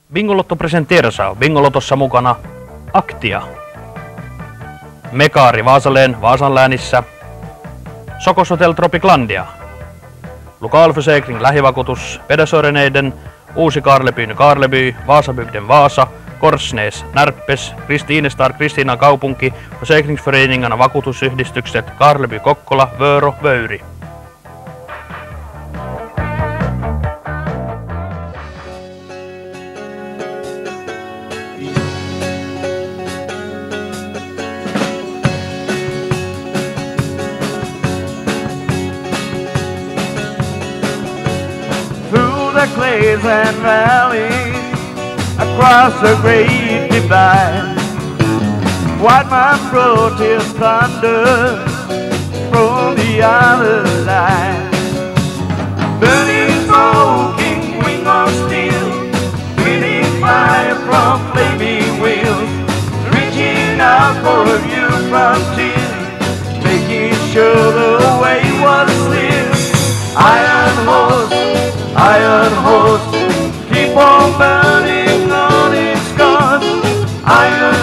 Bingolotto presenteras av Bingolotossa mukana Aktia, Mekaari Vaasaleen Vaasan läänissä, Sokos Hotel Tropiclandia, Lokalförsäkring lähivakuutus Pedersöreneiden, Uusi Karlebyn Karleby, Vaasabygden Vaasa, Korsnäs, Närpes, Kristiinestar, Kristiinan kaupunki, Försäkringsföreningarna vakuutusyhdistykset Karleby, Kokkola, Vöro, Vöyri. The clays and valleys across the great divide, white man protest thunder from the other side. Burning smoking wing of steel, breathing fire from flaming wheels, reaching out for a new frontier, making sure the way was clear. Iron horse, keep on burning on its course. Iron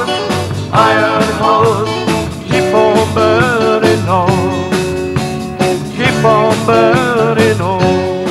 horse, keep on burning on, keep on burning on.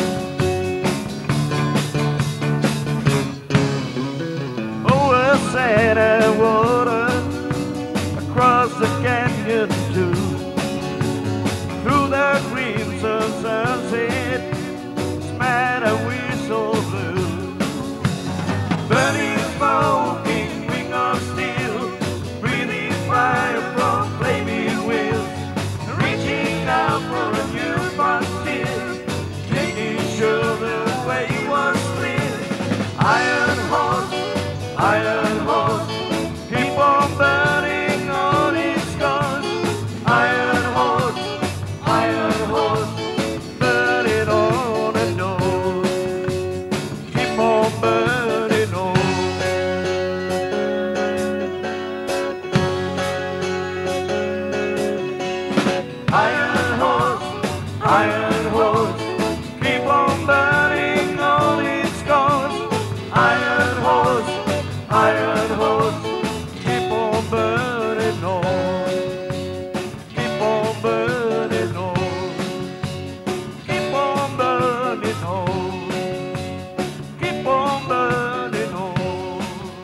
Over sand and water, across the canyon too, through the crimson sunset, matter we so blue. Burning smoking wing of steel, breathing fire from flaming wheels, reaching out for a new frontier, making sure the way was clear. Iron horse, keep on burning on its course. Iron horse, burning on and on, keep on burning on. Iron horse, keep on burning on its course. Iron horse, keep on burning on, keep on burning on, keep on burning on, keep on burning on.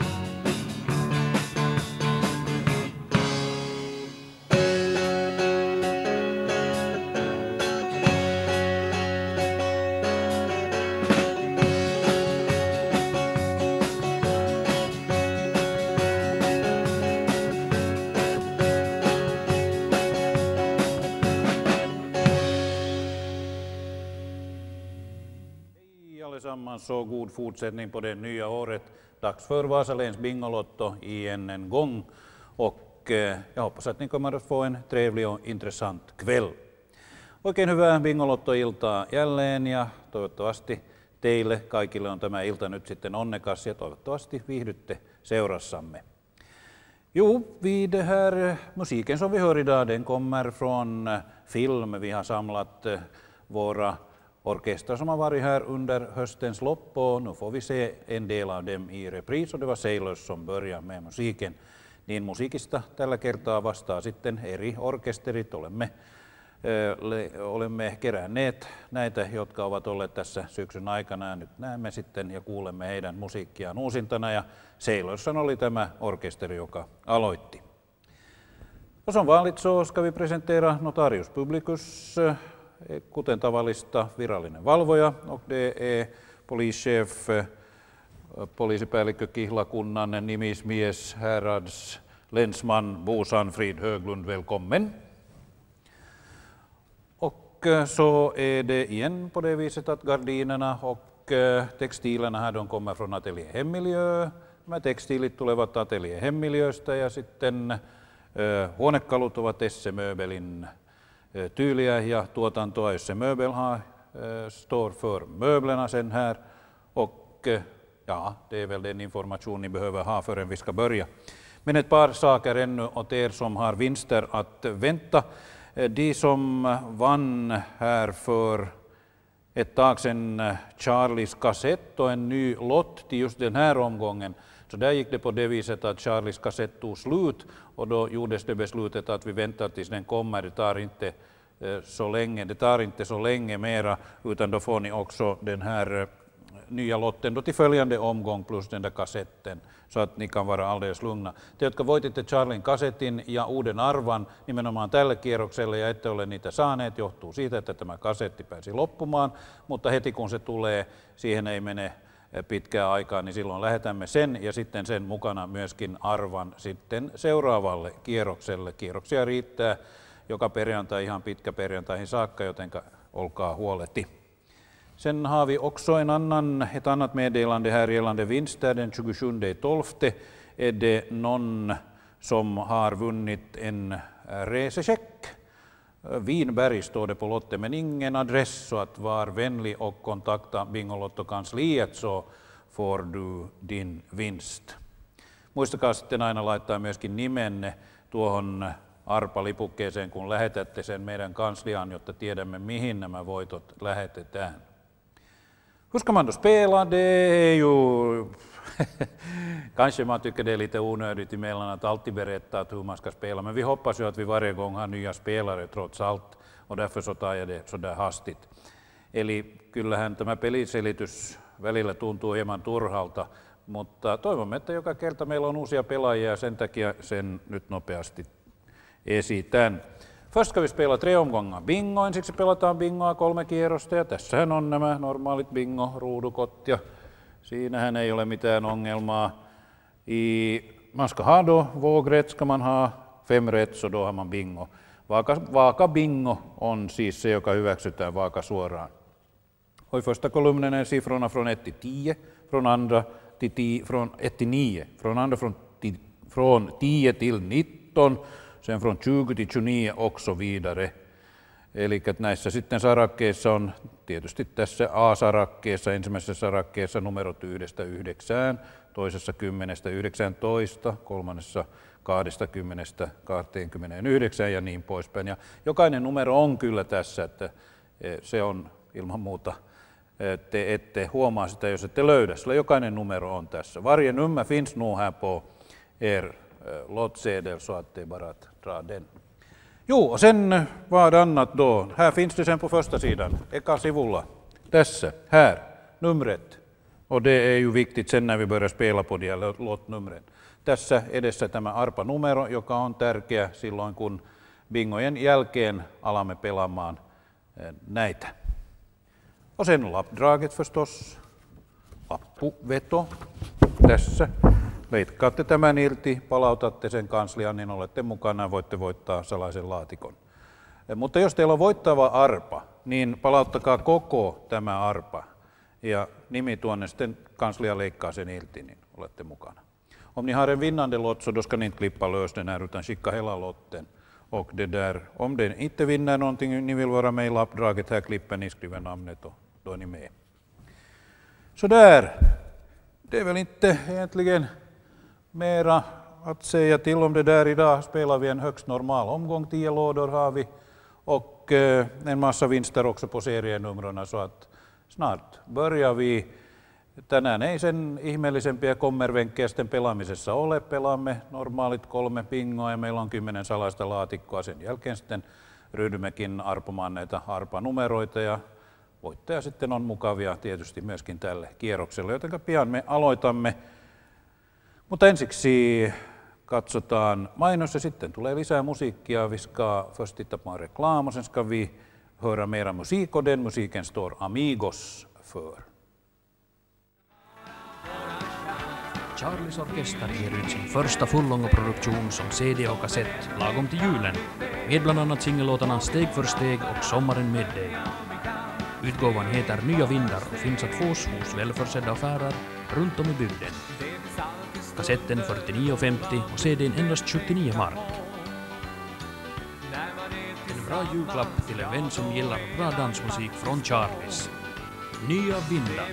Hej allesammans och god fortsättning på det nya året. Dags för Vasaläns Bingolotto igen en gång. Och jag hoppas att ni kommer att få en trevlig och intressant kväll. Oikein hyvää Bingolotto-iltaa jälleen ja toivottavasti teille kaikille on tämä ilta nyt sitten onnekas ja toivottavasti viihdytte seurassamme. Jo, det här musiken som vi hör idag den kommer från film. Vi har samlat våra orkestrar som har varit här under höstens lopp och nu får vi se en del av dem i repris och det var Sailors som börjar med musiikin. Niin musiikista tällä kertaa vastaa sitten eri orkesterit. Olemme keränneet näitä, jotka ovat olleet tässä syksyn aikana ja nyt näemme sitten ja kuulemme heidän musiikkiaan uusintana ja Sailors oli tämä orkesteri, joka aloitti. Och som vanligt så ska vi presentera Notarius Publicus, kuten tavallista virallinen valvoja, och det är polischef, poliisipäällikkö Kihlakunnan nimismies, härads länsman Bo Sanfrid Höglund, välkommen. Och så är det igen på det viset att gardinerna och textilerna här de kommer från Ateljé Hemmiljö. De här textilit tulevat Ateljé Hemmiljöstä ja sitten huonekalut ovat Esse-möbelin tyyliä ja tuotantoa. Esse-möbel står för möblerna sen här och ja, det är väl den information ni behöver ha förrän vi ska börja. Men ett par saker ännu åt er som har vinster att vänta. De som vann här för ett tag sedan Charlies kassett och en ny lott till just den här omgången. Så där gick det på det viset att Charlies kassett tog slut och då gjordes det beslutet att vi väntar tills den kommer. Det tar inte så länge mera, utan då får ni också den här nya lotten då till följande omgång plus den där kassetten, så att ni kan vara alldeles lugna. Te, jotka voititte Charlien kasetin ja uuden arvan nimenomaan tälle kierrokselle ja ette ole niitä saaneet, johtuu siitä, että tämä kasetti pääsi loppumaan, mutta heti kun se tulee, siihen ei mene pitkää aikaa, niin silloin lähetämme sen ja sitten sen mukana myöskin arvan sitten seuraavalle kierrokselle. Kierroksia riittää joka perjantai ihan pitkäperjantaihin saakka, joten olkaa huoleti. Sen har vi också ett annat meddelande här gällande vinster. Den 27.12 är det någon som har vunnit en resecheck. Vinberg står det på lotten, men ingen adress, så att var vänlig och kontakta Bingolotto-kansliet så får du din vinst. Muistakaa sitten aina laittaa myöskin nimenne tuohon arpalipukkeeseen, kun lähetätte sen meidän kansliaan, jotta tiedämme, mihin nämä voitot lähetetään. Hur ska man då spela? Det är ju... Kanske man tycker det är lite onödigt emellan att alltid berätta att hur man ska spela, men vi hoppas ju att vi varje gång har nya spelare trots allt, och därför så tar jag det så där hastigt. Eli kyllähän tämä peliselitys välillä tuntuu hieman turhalta, mutta toivomme, että joka kerta meillä on uusia pelaajia ja sen takia sen nyt nopeasti esitän. Först ska vi spela 3 omgångar bingo. Ensiksi pelataan bingoa 3 kierrosta ja tässähän on nämä normaalit bingo-ruudukot ja siinähän ei ole mitään ongelmaa. Man ska ha då vågrätt, ska man ha 5 rätt så då har man bingo. Vaaka bingo on siis se, joka hyväksytään vaaka suoraan. Och i första kolumnen är siffrorna från 1 till 10, från andra från 1 till 9, från andra från 10 till 19, sen från 20 till 29 och så vidare. Eli näissä sitten sarakkeissa on tietysti tässä A-sarakkeessa, ensimmäisessä sarakkeessa numerot 1–9, toisessa 10–19, kolmannessa 20–29 ja niin poispäin. Ja jokainen numero on kyllä tässä, että se on ilman muuta, te ette huomaa sitä, jos ette löydä, sillä jokainen numero on tässä. Varje nummer finns nog här på lottsedel så att det bara att dra den. Jo, och sen vad annat då? Här finns det sen på första sidan, eka sivulla, tässä, här, numret. Och det är ju viktigt sen när vi börjar spela på de här lottnumren. Tässä edessä tämä arpa-numero, joka on tärkeä silloin, kun bingojen jälkeen alamme pelaamaan näitä. Och sen lappdraget förstås, lappuveto tässä. Leikkaatte tämän irti, palautatte sen kansliaan, niin olette mukana ja voitte voittaa salaisen laatikon. Mutta jos teillä on voittava arpa, niin palauttakaa koko tämä arpa ja nimi tuonne, sitten kanslia leikkaa sen irti, niin olette mukana. Om ni har en vinnande lott så då ska ni inte klippa lös den här utan skicka hela lotten. Och det där, om den inte vinner någonting, ni vill vara med i lappdraget, här klipper ni, skriver namnet och då är ni med. Så där, det är väl inte egentligen mera att säga till om det där. Idag spelar vi en högst normal omgång, 10 lådor har vi och en massa vinster också på serienumrarna, så att snart börjar vi. Tänään ei sen ihmeellisempiä kommervenkkejä sitten pelaamisessa ole. Pelaamme normaalit 3 bingoa ja meillä on 10 salaista laatikkoa. Sen jälkeen sitten ryhdymmekin arpomaan näitä arpanumeroita ja voittaja sitten on mukavia tietysti myöskin tälle kierrokselle, joten pian me aloitamme. Mutta ensiksi katsotaan mainos ja sitten tulee lisää musiikkia. Vi ska först titta på en reklam och sen ska vi höra mera musik och den musiken står Amigos för. Charlies Orkester ger ut sin första fullångoproduktion som CD och kassett lagom till julen, med bland annat singellåtarna Steg för steg och Sommaren med dig. Utgåvan heter Nya vindar och finns att fås hos välförsedda affärer runt om i bygden. Kassetten 49,50 och CD:n endast 79 mark. En bra julklapp till en vän som gillar bra dansmusik från Charlies. Nya vindar.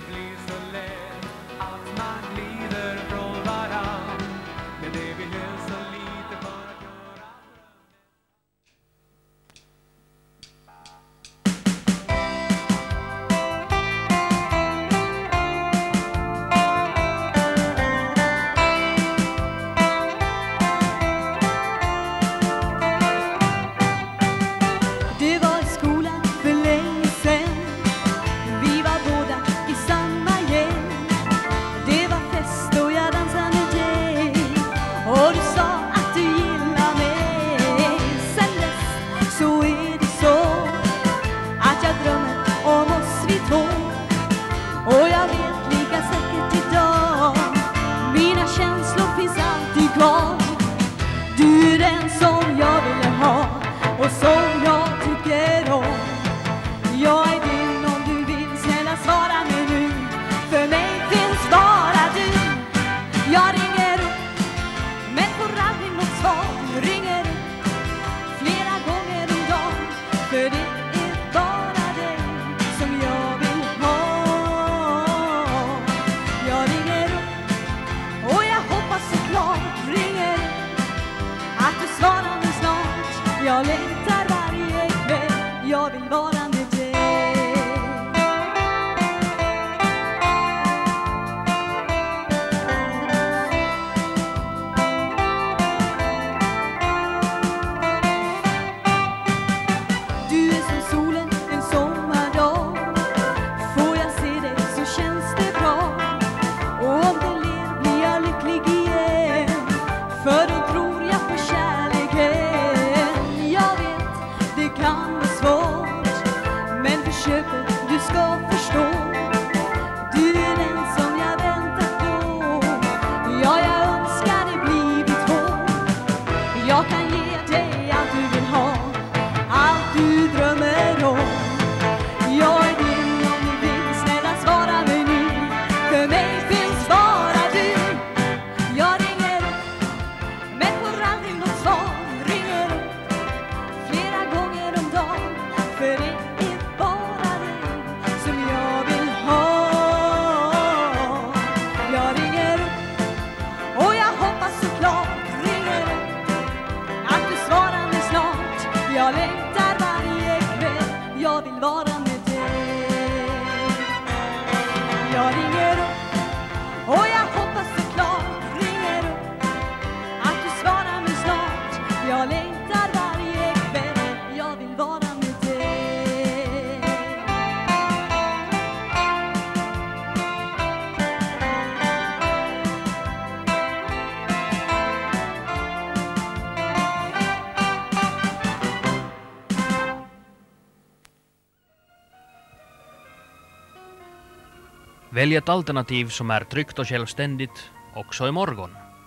Välj ett alternativ som är tryggt och självständigt också imorgon.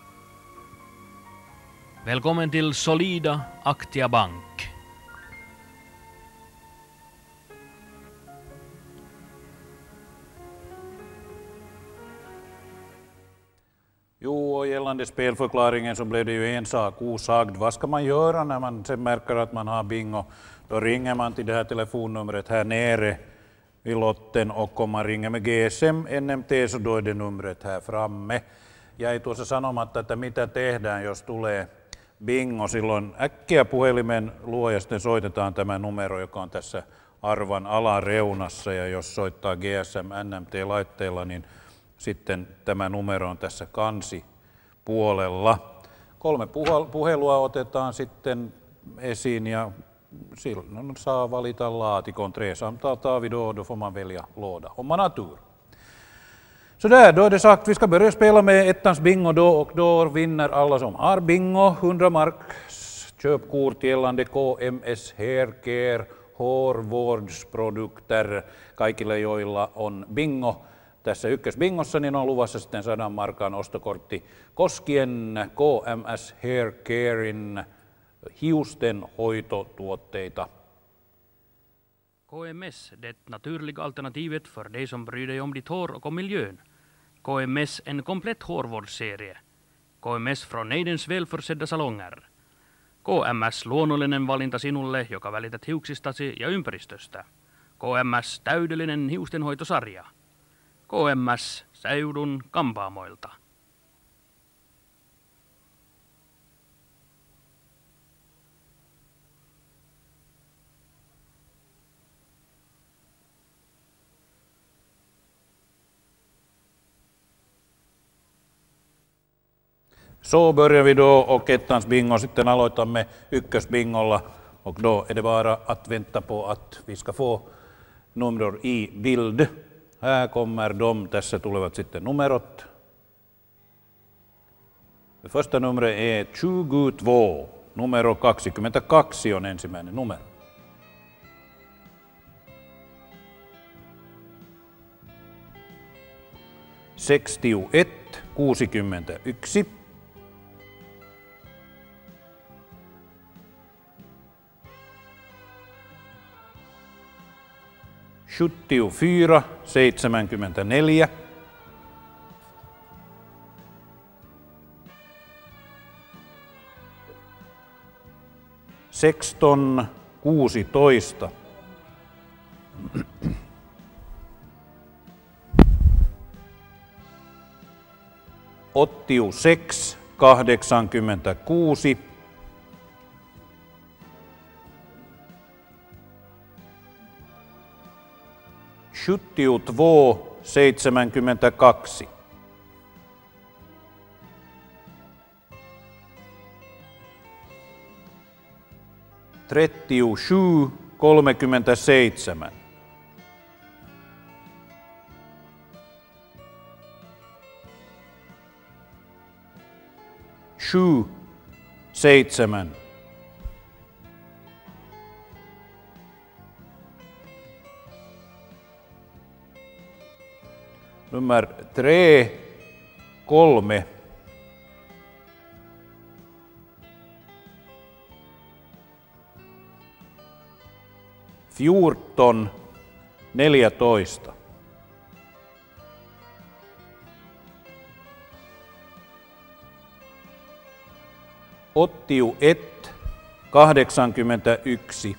Välkommen till Solida Aktia Bank. Jo, och gällande spelförklaringen så blev det ju en sak osagd. Vad ska man göra när man sen märker att man har bingo? Då ringer man till det här telefonnumret här nere vid lotten, och om man ringer med GSM NMT så då är det numret här framme. Jag ei tuossa sanomatta, että mitä tehdään, jos tulee bingo. Silloin äkkiä puhelimen luo ja sitten soitetaan tämä numero, joka on tässä arvan alareunassa. Ja jos soittaa GSM NMT-laitteella, niin sitten tämä numero on tässä kansipuolella. 3 puhelua otetaan sitten esiin ja silloin saa valita laatikon. 3 samtal tar vi då får man välja låda om man har tur. Så där, då är det sagt, vi ska börja spela med ettans bingo då, och då vinner alla som har bingo 100 marks köpkort gällande KMS Hair Care hårvårdsprodukter. Kaikille joilla on bingo tässä ykkösbingossa, niin on luvassa sitten 100 markan ostokortti koskien KMS Hair Carein hiusten hoitotuotteita. KMS, det naturliga alternativet för dig som bryr dig om ditt hår och om miljön. KMS, en komplett hårvårdsserie. KMS från Neidens välförsedda salonger. KMS, luonnollinen valinta sinulle, joka välität hiuksistasi ja ympäristöstä. KMS, täydellinen hiustenhoitosarja. KMS, Seudun kampaamoilta. Så börjar vi då, och ettans bingo sitten aloitamme ykkösbingolla, och då är det bara att vänta på att vi ska få nummer i bild. Här kommer de, tässä tulevat sitten numerot. Det första numret är 22, numero 22 on ensimmäinen numero. Sextioett, 61. 74, 74. 16, 16. 86, 86. 72, 72. 37, 37. 7, 7. Nummer 3, 3. 14, 14. 81, 81.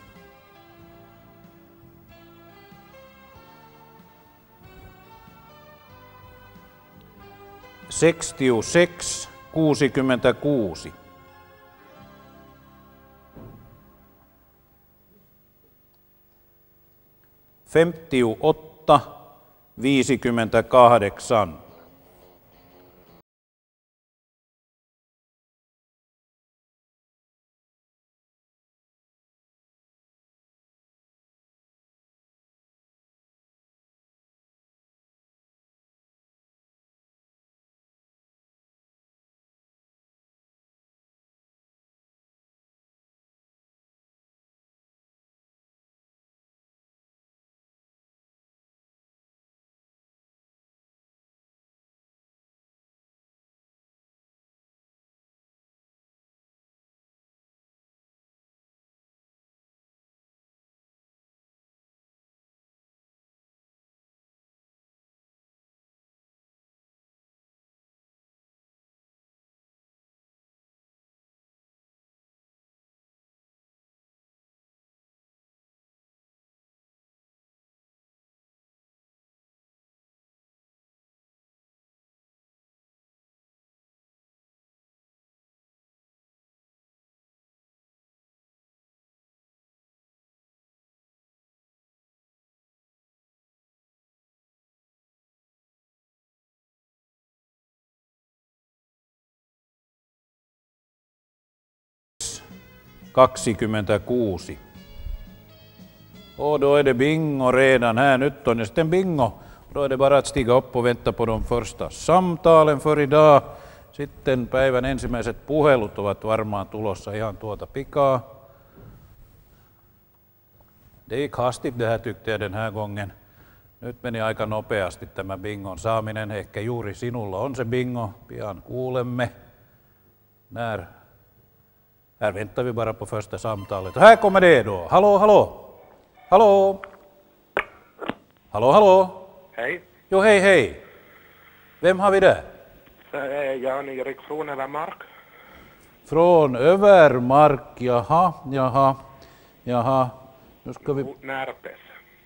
66, 66. 58, 58. 26. Och då är det bingo redan här. Nyt on ja sitten bingo. Då är det bara att stiga upp och vänta på de första samtalen för idag. Sitten päivän ensimmäiset puhelut ovat varmaan tulossa ihan tuota pikaa. Det gick hastigt det här tyckte jag den här gången. Nyt meni aika nopeasti tämä bingon saaminen. Ehkä juuri sinulla on se bingo. Pian kuulemme. Här väntar vi bara på första samtalet. Och här kommer det då. Hallå, hallå. Hallå. Hallå, hallå. Hej, Jo, hej, hej. Vem har vi där? det är Jan-Erik från Övermark. Från Övermark. Jaha. Nu ska vi... Närpes.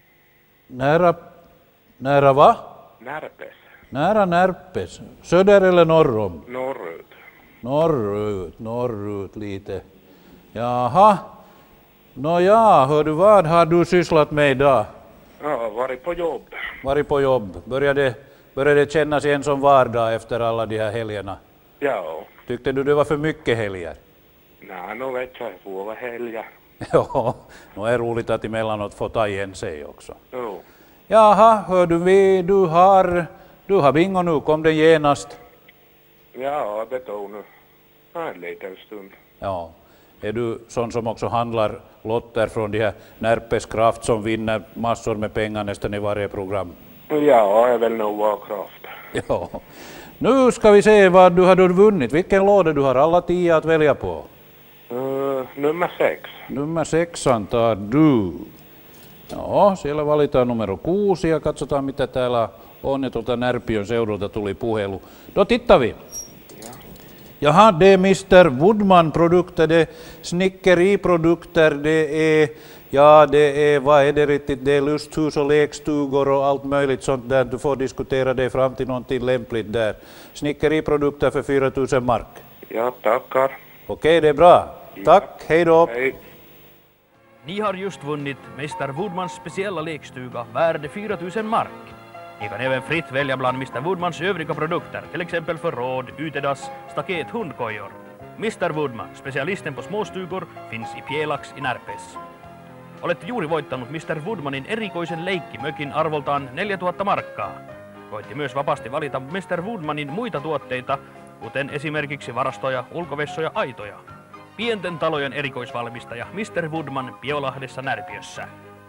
Nära va? Närpes. Nära Närpes. Söder eller norr om? Norrut. Norrut lite. Jaha. Nåja, hör du, vad har du sysslat med idag? Ja, varit på jobb. Varit på jobb. Började det kännas igen som vardag efter alla de här helgerna? Ja, Tyckte du det var för mycket helger? nej, nu vet jag får vara helga. Ja, det är roligt att emellanåt få ta igen sig också. Jo, Jaha, hör du, du har bingo nu, kom det genast? ja, det tog nu en liten stund. Ja, är du sån som också handlar lotter från de här Närpes Kraft som vinner massor med pengar nästan i varje program? Ja, är väl nog vår kraft. Ja. Nu ska vi se vad du har vunnit. Vilken låda du har alla 10 att välja på? Nummer 6. Nummer 6 tar du. Joo, siellä valitaan numero 6 ja katsotaan mitä täällä on. Ja tuolta Närpiön seudulta tuli puhelu. Då tittar vi. Jaha, det är Mr. Woodman-produkter, det är snickeriprodukter, vad är det riktigt? Det är lusthus och lekstugor och allt möjligt sånt där. Du får diskutera det fram till någonting lämpligt där. Snickeriprodukter för 4 000 mark. Ja, tackar. Okej, det är bra. Tack, hej då. Hej. Ni har just vunnit Mr. Woodmans speciella lekstuga värd 4 000 mark. Ni kan även fritt välja bland Mr. Woodmans övriga produkter, till exempel förråd, utedass, staket, hundkojor. Mr. Woodman, specialisten på småstugor, finns i Pjelax i Närpes. Olette juuri voittanut Mr. Woodmanin erikoisen leikkimökin arvoltaan 4 000 markkaa. Voitte myös vapaasti valita Mr. Woodmanin muita tuotteita, kuten esimerkiksi varastoja, ulkovessoja, aitoja. Pienten talojen erikoisvalmistaja Mr. Woodman Piolahdessa Närpiössä.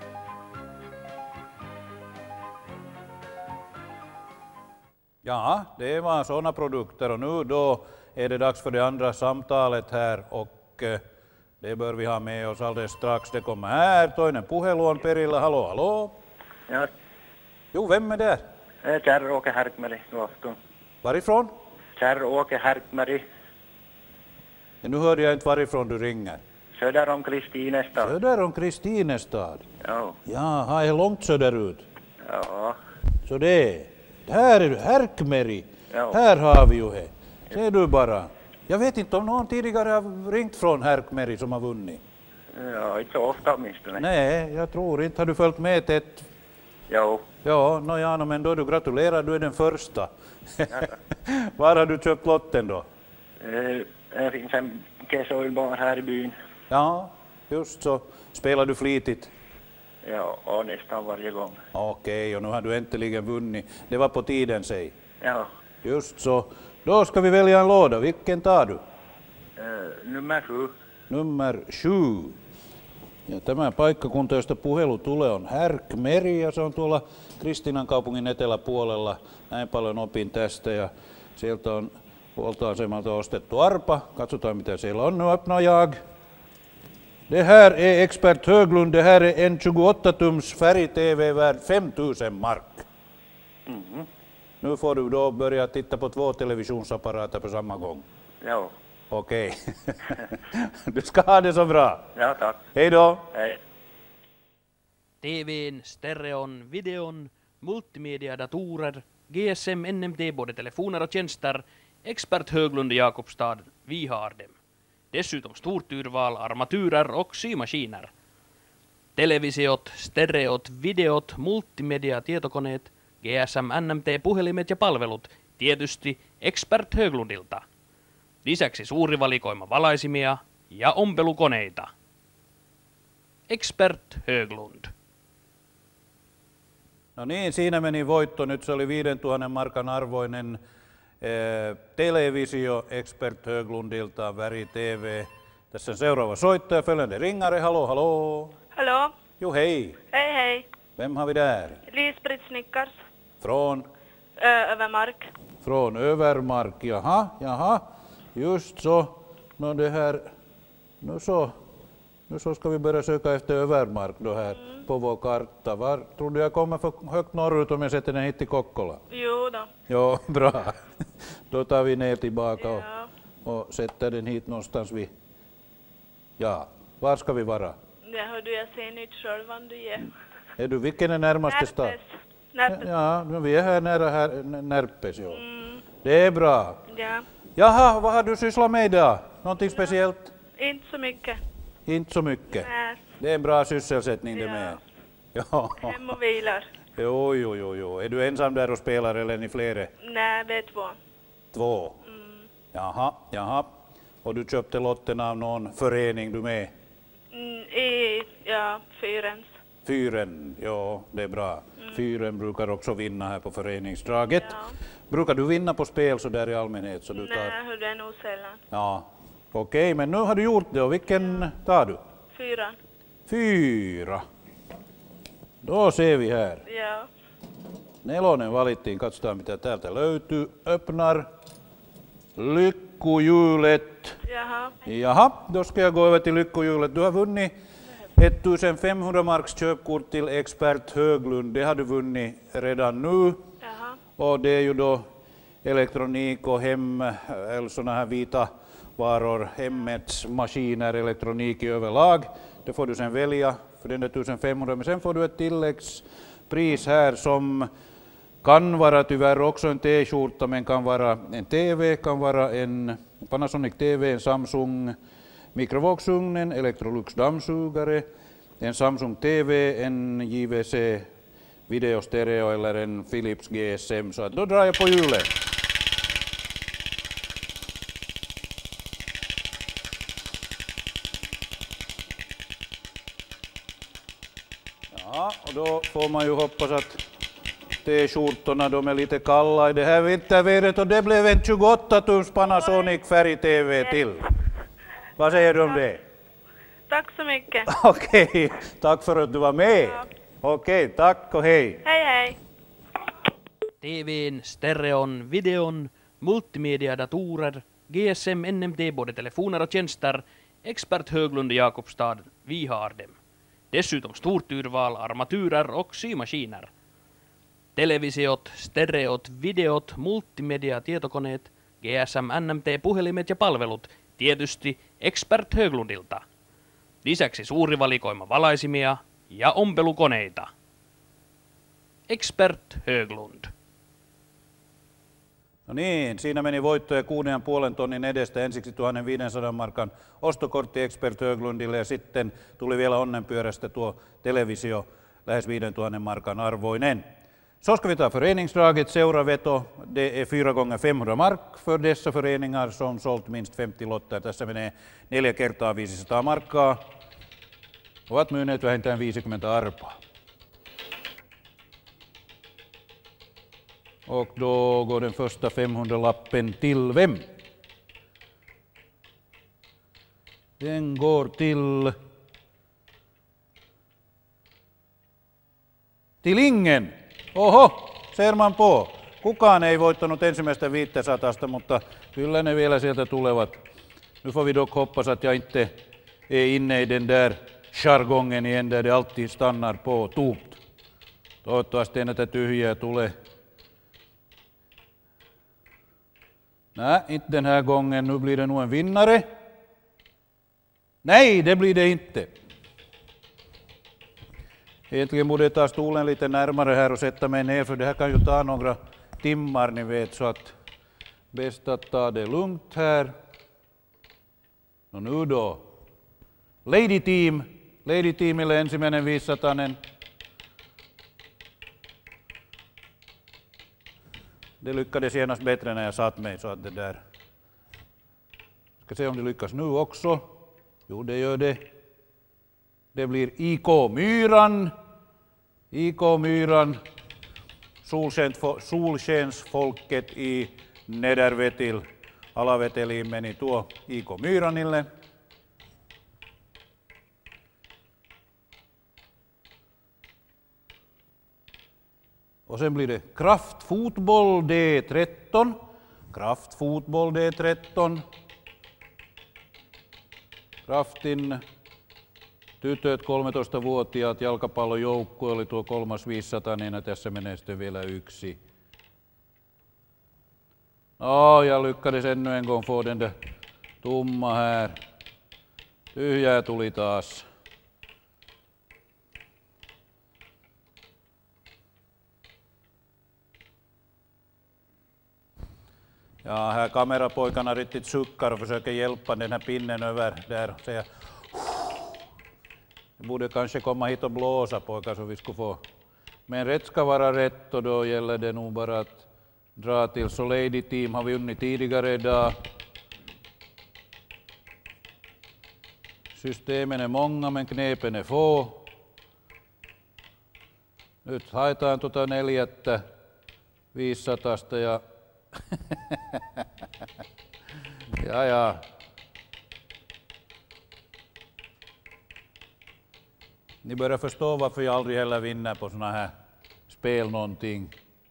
Ja, det var sådana produkter och nu då är det dags för det andra samtalet här och det bör vi ha med oss alldeles strax. Det kommer här, toinen puhelu on perillä. Hallå, hallå? Ja, Jo, vem är där? Kärr-Åke Härkmäri tuosta. Varifrån? Kärr-Åke Härkmäri, Ja, nu hörde jag inte varifrån du ringer. söder om Kristinestad. Söder om Kristinestad. Ja, Jaha, är långt söderut. ja, Så det här är du, Härkmäri. Ja. Här har vi ju det. Ser du bara. Jag vet inte om någon tidigare har ringt från Härkmäri som har vunnit. ja, inte så ofta åtminstone. Nej, jag tror inte. Har du följt med tätt? Jo, Ja, men då gratulerar, du är den första. Var har du köpt lotten då? det finns en kesoilbar här i byn. Ja, just så. Spelar du flitigt? Ja, och nästan varje gång. Okej, och nu har du äntligen vunnit. Det var på tiden, säg. Ja, Just så. Då ska vi välja en låda. Vilken tar du? nummer 7. Nummer 7. Ja tämä paikkakunta, josta puhelu tulee, on Härkmäri ja se on tuolla Kristiinan kaupungin eteläpuolella. Näin paljon opin tästä ja sieltä on huoltoasemalta ostettu arpa. Katsotaan mitä siellä on. Nu öppnar jag. Det här är Expert Höglund. Det här är en 28-tums färg-tv värd 5 000 mark. Nu får du då börja titta på 2 televisionsapparater på samma gång. Jo, Okej. Du ska ha det så bra. ja tack. Hej då. Hej. TVn, stereon, videon, multimedia, datorer, GSM, NMT, både telefoner och tjänster. Expert Höglund i Jakobstad, vi har dem. Dessutom stort urval, armaturer och symaskiner. Televisiot, stereot, videot, multimedia, tietokoneet, GSM, NMT, puhelimet ja palvelut. Tietysti Expert Höglundilta. Lisäksi suuri valikoima valaisimia, ja ompelukoneita. Expert Höglund. No niin, siinä meni voitto. Nyt se oli 5000 markan arvoinen televisio Expert Höglundilta, Väri TV. Tässä on seuraava soittaja, följande ringare. Hallå, hallå. Hallå? Jo, hej. Hej, hej. Vem har vi där? Lisbeth Snickars. Från? Övermark. Från Övermark, jaha. Just så. No det här, nu så ska vi börja söka efter Övermark då här på vår karta. Var tror du jag kommer för högt norrut om jag sätter den hit till Kokkola? Jo då. Jo, bra. Då tar vi ner tillbaka Ja. och sätter den hit någonstans vid. Ja, var ska vi vara? Ja, hördu, jag ser nytt själv vad du ger. Är du, vilken är närmaste stad? Närpes. Ja, vi är här nära här, Närpes, jo. Det är bra. Ja. Jaha, vad har du sysslat med idag? Någonting speciellt? Inte så mycket. Inte så mycket. Nej. Det är en bra sysselsättning det Ja. med. Ja. Hem och vilar. Jo. Är du ensam där och spelar eller är ni flera? Nej, vi är två. Två? Jaha. Och du köpte lotten av någon förening du med? Fyrens. Fyren, ja det är bra. Fyren brukar också vinna här på föreningsdraget. Ja. Brukar du vinna på spel så där i allmänhet? Så du tar... Nej, hördu, det är nog sällan. Ja, okej, men nu har du gjort det och vilken tar du? 4. 4. Då ser vi här. Ja. 4 valittiin, katsotaan mitä täältä löytyy. Öppnar lyckohjulet. Jaha, då ska jag gå över till lyckohjulet. Du har vunnit 1500 marks köpkort till Expert Höglund. Det har du vunnit redan nu. Jaha. Och det är ju då elektronik och hem, eller såna här vita varor, hemmets maskiner, elektronik i överlag. Det får du sen välja för den där 1500, men sen får du ett tilläggspris här som kan vara tyvärr också en t-skjorta, men kan vara en TV, kan vara en Panasonic TV, en Samsung mikrovågsugn, en Electrolux dammsugare, en Samsung TV, en JVC videostereo eller en Philips GSM. Så att då drar jag på hjulet. Ja, och då får man ju hoppas att t-skjortorna de är lite kalla i det här vintervädret och det blev en 28 tums Panasonic färg-TV till. Vad säger du om det? Tack så mycket. Okej, tack för att du var med. Ja. Okej, tack och hej. Hej, hej. TVn, stereon, videon, multimedia, datorer, GSM, NMT, både telefoner och tjänster. Expert Höglund i Jakobstad, vi har dem. Dessutom stort urval, armaturer och symaskiner. Televisiot, stereot, videot, multimedia, tietokoneet, GSM, NMT, puhelimet ja palvelut. Tietysti Expert Höglundilta. Lisäksi suuri valikoima valaisimia ja ompelukoneita. Expert Höglund. No niin, siinä meni voittoja 6,5 tonnin edestä. Ensiksi 1500 markan ostokortti Expert Höglundille ja sitten tuli vielä onnenpyörästä tuo televisio lähes 5000 markan arvoinen. Så ska vi ta föreningsdraget. Seuraveto, det är 4 gånger 500 mark för dessa föreningar som sålt minst 50 lotter. Tässä menee 4 kertaa 500 markkaa. Ovat myyneet vähintään 50 arpaa. Och då går den första 500-lappen till vem? Den går till ingen. Oho, ser man på. Kukaan ei voittanut ensimmäistä 500, mutta kyllä ne vielä sieltä tulevat. Nu får vi dock hoppas att jag inte är inne i den där jargongen igen där det alltid stannar på tomt. Toivottavasti ei näitä tyhjiä tule. Nej, inte den här gången. Nu blir det nog en vinnare. Nej, det blir det inte. Egentligen borde jag ta stolen lite närmare här och sätta mig ner, för det här kan ju ta några timmar, ni vet, så att bäst att ta det lugnt här. Och nu då. Lady Teamille ensimmäinen 500. Det lyckades genast bättre när jag satt mig, så att det där. Ska se om det lyckas nu också. Jo, det gör det. Det blir IK Myran. IK Myran. Solskensfolket i Nedervetil. Alaveteliin meni tuo IK Myranille. Och sen blir det Kraftfotboll D13. Kraftfotboll D13. Kraftin tytöt 13-vuotiaat jalkapallojoukkue oli tuo 3. 500, niin tässä menee sitten vielä yksi. No, jag lyckades ännu en gång få den där tomma här. Tyhjää tuli taas. Ja här kamerapoikarna riktigt suckar och försöker hjälpa den här pinnen över där och säga jag borde kanske komma hit och blåsa pojkar så vi skulle få. Men rätt ska vara rätt och då gäller det nog bara att dra till. Så Lady Team har vi vunnit tidigare idag. Systemen är många men knepen är få. Nyt haetaan tuota 4. 500 ja ja. Ni börjar förstå varför jag aldrig heller vinner på såna här spel någonting.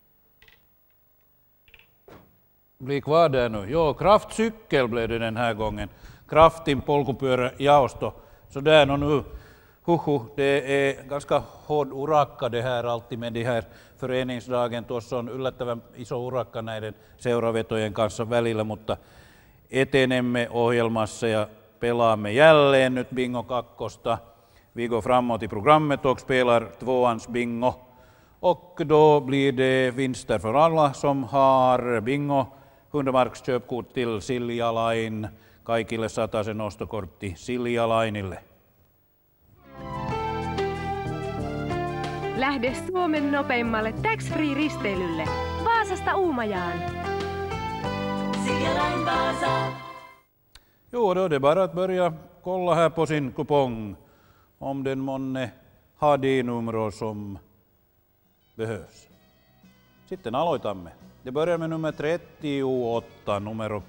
Bli kvar där nu. Jo, kraftcykel blev det den här gången. Kraftin polkupyöräjaosto. Så där nu. Det är ganska hård urakka det här alltid med de här föreningsdagen. Tuossa on yllättävän iso urakka näiden seuravetojen kanssa välillä, mutta etenemme ohjelmassa ja pelaamme jälleen nyt bingo 2. Vi går framåt i programmet och spelar 2ans bingo. Och då blir det vinster för alla som har bingo. 100 marks köpkort till Silja Line. Kaikille 100 nostokortti Silja Lainille. Lähde Suomen nopeimmalle tax-free-risteilylle Vaasasta Uumajaan. Silja Line Vaasa. Jo, då är det bara att börja kolla här på sin kupong. Om den månne har de nummer som behövs. Sitten aloitamme. Det börjar med nummer 38, numero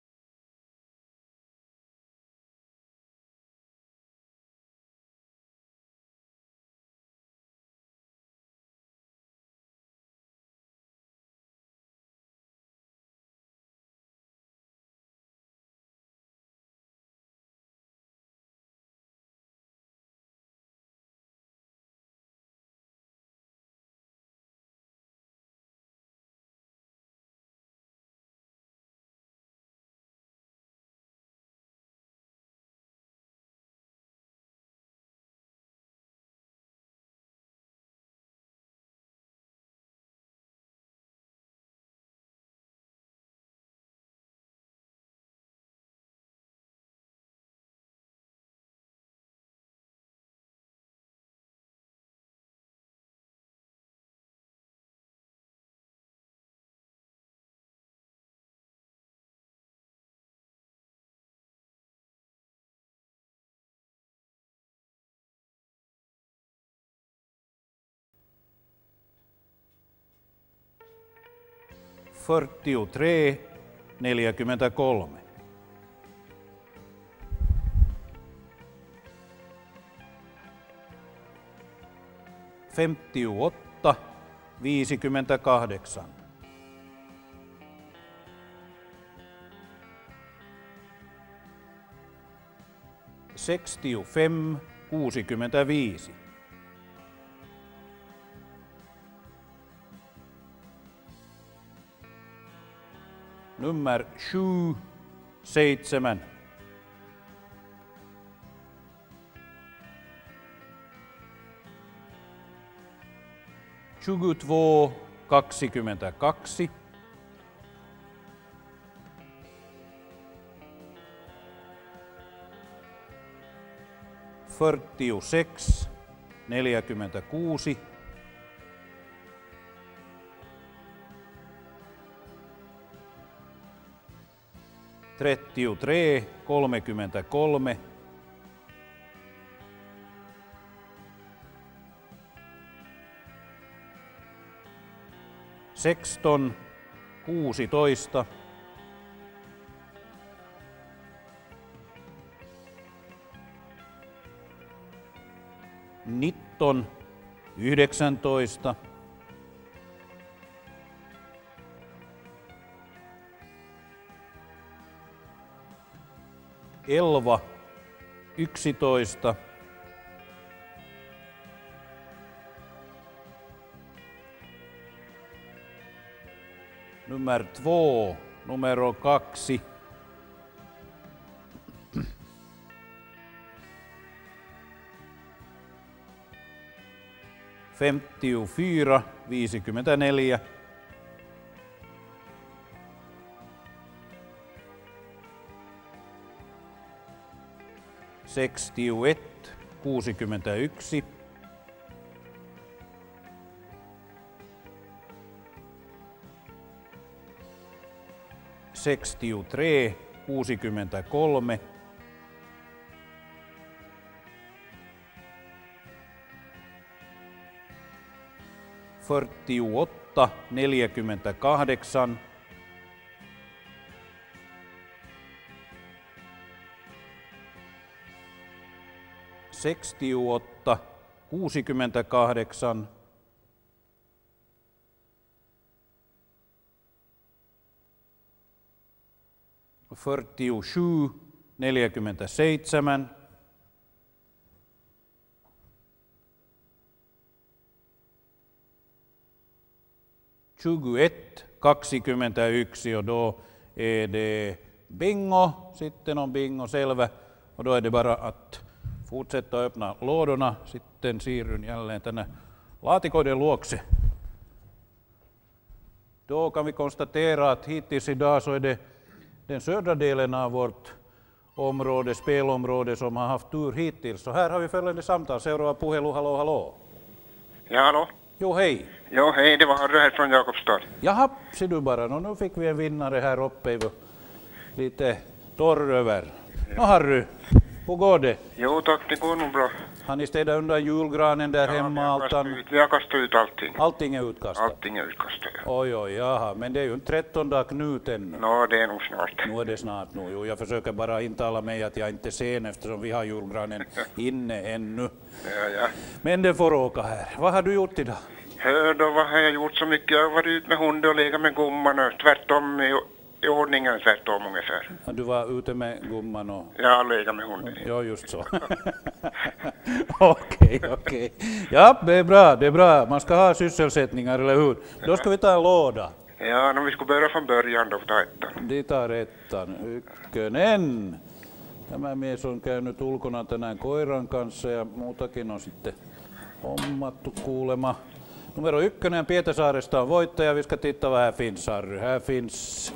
43, 43. 58, 58. 65, 65. Nummer 7, 7. 22, 22. 46, 46. 33, 33. 16, 16. 19, 19. 11, 11. Nummer 2, numero 2. 54, 54. 61, 61. 63, 63. 48, 48. 68, 68. 47, 47. 21, 21 och då är det bingo. Sitten on bingo selvä och då är det bara att fortsätta öppna lådorna. Sitten siirryn jälleen tänne laatikoiden luokse. Då kan vi konstatera att hittills idag så är det den södra delen av vårt område, spelområde som har haft tur hittills. Så här har vi följande samtal. Seuraava puhelu, hallå, hallå. Ja, hallå? Jo, hej. Jo, hej, det var Harry här från Jakobstad. Jaha, ser du bara. Nu fick vi en vinnare här uppe. Lite torr över. Nå Harry, hur går det? Jo tack, det går nog bra. Har ni städat undan julgranen där hemma? Vi har kastat ut allting. Allting är utkastat? Allting är utkastat, ja. Oj, oj, jaha. Men det är ju inte 13 dagar knut ännu. Nå, det är nog snart. Nu är det snart nu. Jo, jag försöker bara intala mig att jag inte är sen eftersom vi har julgranen inne ännu. Ja. Men det får åka här. Vad har du gjort idag? Hör då, vad har jag gjort så mycket? Jag har varit ut med hunden och legat med gumman och tvärtom i ordningen tvärtom ungefär. Du var ute med gumman och... Ja, legat med hunden. Ja, just så. Okej. Ja, det är bra. Man ska ha sysselsättningar, eller hur? Då ska vi ta en låda. Ja, när vi skulle börja från början då, ta ettan. De tar ettan. Ykkönen. Tämä mies on käynyt ulkona tänään koiran kanssa ja muutakin on sitten hommattu kuulema. Numero 1 Pietarsaaresta on voittaja. Vi ska titta vad här finns, Harry. Här finns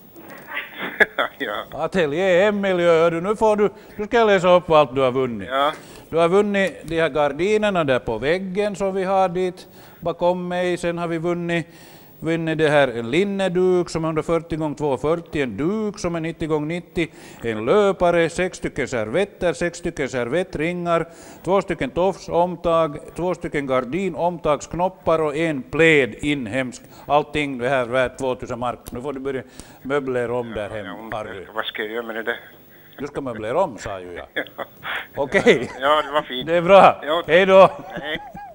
Ja. Atelier Emiljö. Nu ska jag läsa upp allt du har vunnit. Ja. Du har vunnit de här gardinerna där på väggen som vi har dit bakom mig. Sen har vi vunnit det här en linneduk som är 140 x 240, en duk som är 90 x 90, en löpare, 6 stycken servetter, 6 stycken servettringar, 2 stycken tofsomtag, 2 stycken gardinomtagsknoppar och en pläd inhemsk. Allting det här värt 2000 mark. Nu får du börja möblera om där hem, Harry. Vad ska jag göra med det där? Du ska möblera om, sa ju jag. Okej. Ja, det var fint. Det är bra. Ja. Hej då. Hej.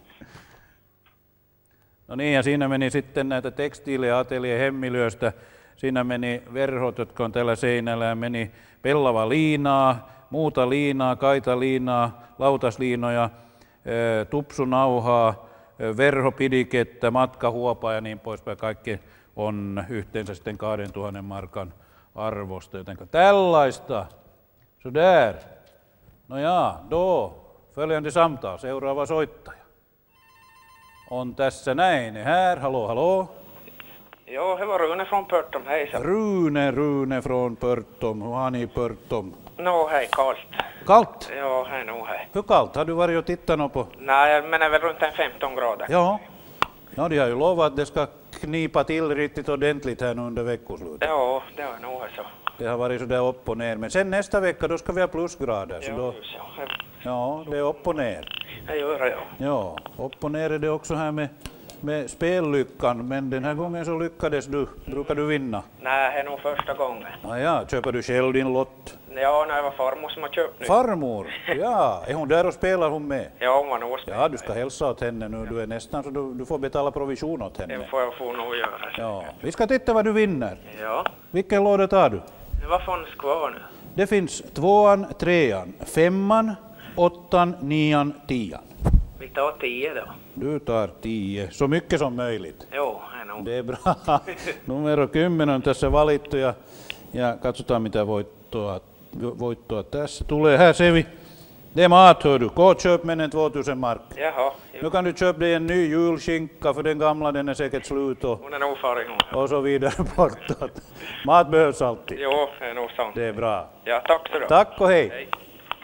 No niin, ja siinä meni sitten näitä tekstiilejä Atelier Hemmilöstä. Siinä meni verhot, jotka on tällä seinällä, ja meni pellava liinaa, muuta liinaa, kaitaliinaa, lautasliinoja, tupsunauhaa, verhopidikettä, matkahuopaa ja niin poispäin. Kaikki on yhteensä sitten 2000 markan arvosta. Jotenka tällaista. Så där. No ja, då följande samtal, seuraava soittaja. On tässä näin. Här, hallå. Jo, det var Rune från Pörtom, hejsan. Rune från Pörtom. Hur har ni i Pörtom? Nå, hej, kallt. Kallt? Jo, hej nog, hej. Hur kallt? Har du varit och tittat något på? Nej, jag menar väl runt en 15 grader. Ja. Ja, de har ju lovat att det ska knipa till riktigt ordentligt här nu under veckoslutet. Jo, det var nog så. Det har varit så där upp och ner. Men sen nästa vecka då ska vi ha plusgrader. Så då, ja, det är upp och ner. Det gör jag. Ja, upp och ner är det också här med med spellyckan, men den här gången så lyckades du. Brukar du vinna? Nej, det är nog första gången. Ja, köper du själv din lott? Ja, det var farmor som har köpt nu. Farmor? Ja, är hon där och spelar hon med? Ja, hon var nog spelare. Ja, du ska hälsa åt henne nu. Du är nästan så du får betala provision åt henne. Det får jag nog göra. Ja, vi ska titta vad du vinner. Ja, Vilken låda tar du? vad fanns kvar nu? Det finns 2:an, 3:an, 5:an, 8:an, 9:an, 10:an. Vi tar 10 då. Du tar 10, så mycket som möjligt. Jo, det är nog. Det är bra. Numero 10 on tässä valittu ja katsotaan mitä voittoa tässä tulee. Här ser vi. Det är mat, hör du. Gå och köp med en 2000 mark. Jaha, Nu kan du köpa dig en ny julskinka för den gamla den är säkert slut hon är nog farig hon. och så vidare bortåt. Mat behövs alltid. Jo, det är nog sant. Det är bra. Ja, tack så då. Tack och hej. Hej.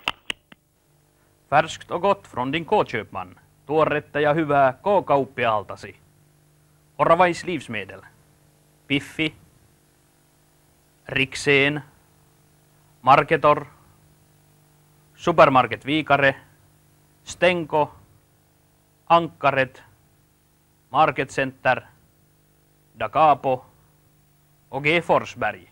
Färskt och gott från din K-köpman. Tuoretta ja hyvää K-kauppiaaltasi. Oravais livsmedel. Piffi. Rikseen. Marketor. Supermarket Viikare. Stenko. Ankkaret. Market Center. Dakapo. Och G. Forsberg.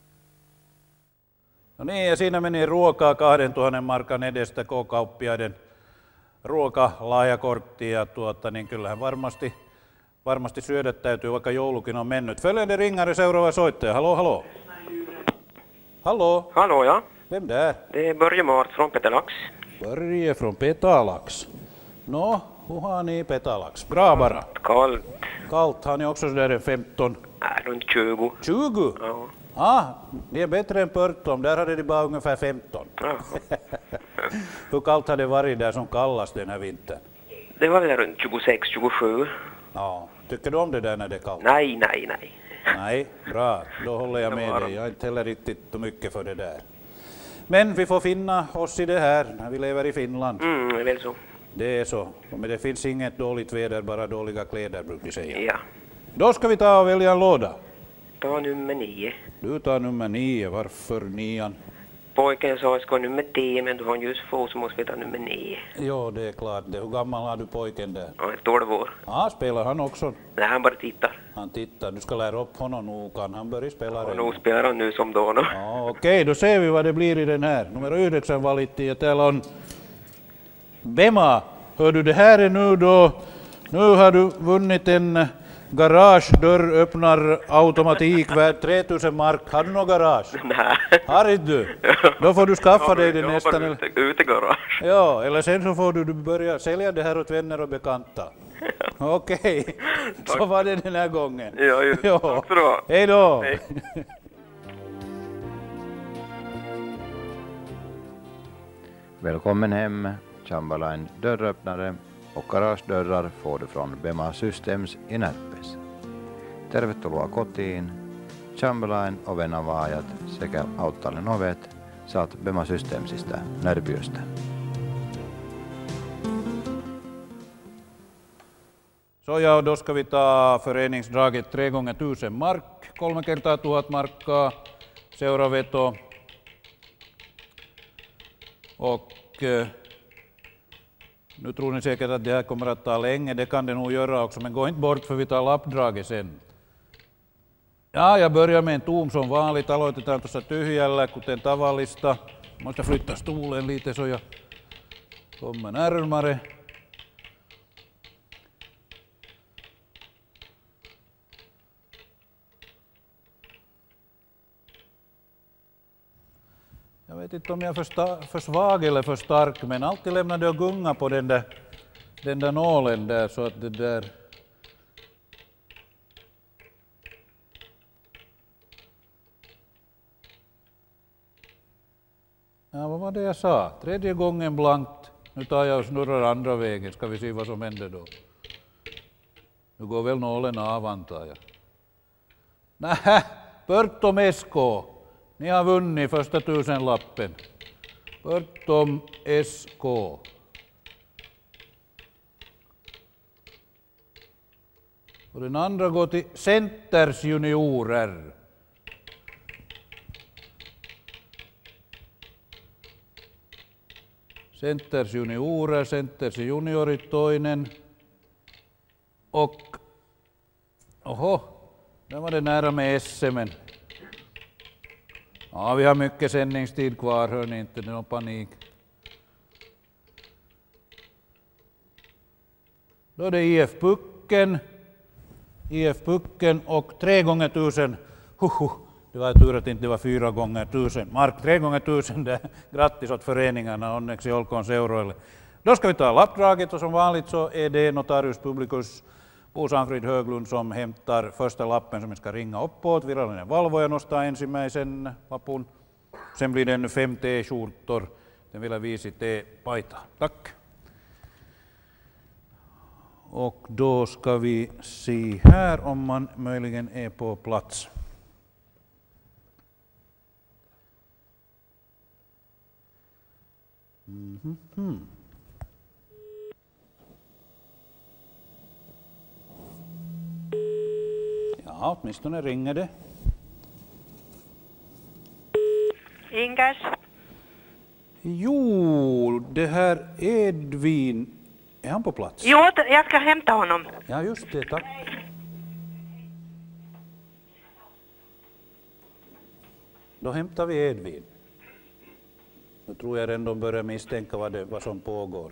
No niin, ja siinä meni ruokaa 2000 markan edestä K-kauppiaiden ruokalahjakortti ja niin kyllähän varmasti syödä täytyy, vaikka joulukin on mennyt. Följande ringare seuraava soittaja. Hallå, hallå. Hallå. Hallå, ja. Vem där? Det är Börje Mart från Petalax. Börje från Petalax. Nå, hur har ni Petalax? Bra bara. Kallt. Kallt, har ni också sådär en 15? Runt 20. 20? Ja. Det är bättre än Pörtom, där hade de bara ungefär 15. Ja. Hur kallt har det varit där som kallast den här vintern? Det var väl runt 26-27. Ja, tycker du om det där när det är kallt? Nej. Nej, bra. Då håller jag med dig. Jag är inte heller riktigt mycket för det där. Men vi får finna oss i det här när vi lever i Finland. Det är väl så. Det är så. Men det finns inget dåligt väder, bara dåliga kläder brukar vi säga. Ja. Då ska vi ta och välja en låda. Ta nummer 9. Du tar nummer 9. Varför 9? Pojken sa att jag ska ha nummer 10, men du har just få så måste vi ta nummer 9. Jo, det är klart. Hur gammal har du pojken där? Ja, 12 år. Ja, spelar han också? Nej, han bara tittar. Han tittar. Du ska lära upp honom nu. Kan han börja spela Och redan? nu spelar han nu som då. Ja, okej, då ser vi vad det blir i den här. Nummer 9 valittiin ja täällä on Bema. Hör du, det här är nu då. Nu har du vunnit en garagedörröppnar automatik värd 3000 mark. Har du någon garage? Nej. Har inte du? Då får du skaffa dig det nästan. Ute garage. Ja, eller sen så får du börja sälja det här åt vänner och bekanta. Okej, så var det den här gången. Ja, just. Jo. Tack så du ha. Hej då. Hej. Välkommen hem, Chamberlain dörröppnare och garagedörrar får du från Bema Systems i Närpes. Tervetuloa kotiin, Chamberlain ovenavaajat sekä auttalen ovet saat Bema Systemsistä Närpiöstä. Så ja, då ska vi ta föreningsdraget 3 gånger 1000 mark, 3 kertaa 1000 markkaa, seuraveto. Och nu tror ni säkert att det här kommer att ta länge, det kan det nog göra också, men gå inte bort för vi tar lappdraget sen. Ja, jag börjar med en tom som vanligt, aloitetaan tuossa tyhjällä, kuten tavallista. Måste flytta stolen lite så jag kommer närmare. Jag vet inte om jag är för svag eller för stark, men alltid lämnar det att gunga på den där nålen där så att det där... Ja, vad var det jag sa? 3:e gången blankt. Nu tar jag och snurrar andra vägen, ska vi se vad som händer då. Nu går väl nålen av, antar jag. Nähä, Pörtom SK. Ni har vunnit första 1000-lappen. Pörtom SK. Och den andra går till Centers juniorer. Centers juniorer, Centers juniorit toinen. Och var det nära med SM. Men... Ja, vi har mycket sändningstid kvar, hör ni inte, det är någon panik. Då är det IF Pucken och 3 gånger 1000. Det var tur att inte det var 4 gånger 1000. Mark, 3 gånger 1000, det. Grattis åt föreningarna, onneksi olkoon seuroille. Då ska vi ta lappdraget och som vanligt så är det notarius publicus Bo Sanfrid Höglund som hämtar första lappen som vi ska ringa uppåt. Virallinen valvoja nostaa ensimmäisen lapun. Sen blir det ännu 5 T-skjortor. Sen vill jag 5 T-paita. Tack. Och då ska vi se här om man möjligen är på plats. Ja, åtminstone ringer det. Ingers. Jo, det här Edvin, är han på plats? Jo, jag ska hämta honom. Ja, just det, tack. Då hämtar vi Edvin. Nu tror jag ändå börjar misstänka vad som pågår.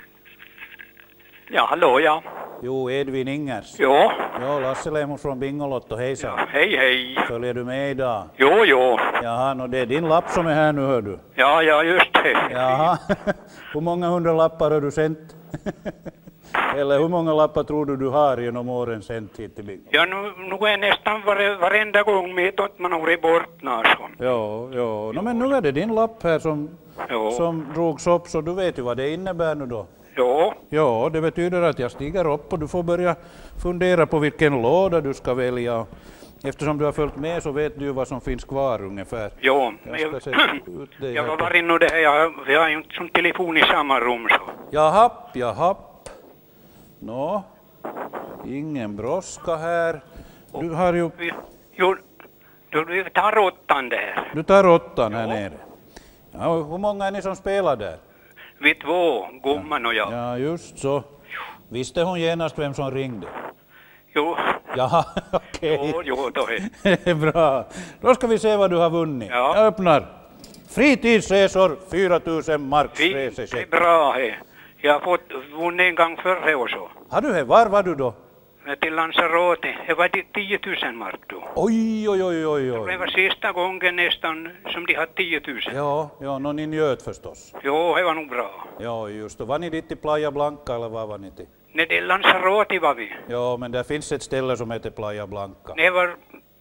Ja, hallå, ja. Jo, Edvin Ingers. Jo. Jo, Lasse Lehmo från Bingolotto, hejsan. Ja, hej. Följer du med idag? Jo. Jaha, det är din lapp som är här nu, hör du. Ja, just det. Jaha, hur många 100 lappar har du sänt? Eller hur många lappar tror du har genom åren sänt hit till Bingo? Ja, nu är nästan varenda gång med att man har varit bort. Jo. Men nu är det din lapp här som drogs upp, så du vet ju vad det innebär nu då. Ja, det betyder att jag stiger upp och du får börja fundera på vilken låda du ska välja. Eftersom du har följt med så vet du ju vad som finns kvar ungefär. Jo, jag var varit nu det här, vi har ju inte som telefon i samma rum så. Jaha. Nå, ingen brådska här. Du har ju... Jo, du tar 8 där. Du tar 8 här nere. Ja, hur många är ni som spelar där? Vi 2, gumman och jag. Ja, just så. Visste hon genast vem som ringde? Jo. Jaha, okej. Jo, då är bra. Då ska vi se vad du har vunnit. Ja. Jag öppnar. Fritidsresor, 4000 marks resecheck. Bra, hej. Jag har fått vunnit en gång förra år så. Har du det? Var var du då? Till Lanzarote. Det var 10 000 mark då. Oj. Det var sista gången nästan som de hade 10 000. Ja, någon ni njöt förstås. Jo, det var nog bra. Ja, just det. Var ni dit till Playa Blanca eller vad var ni till? Nej, till Lanzarote var vi. Ja, men där finns ett ställe som heter Playa Blanca. Det var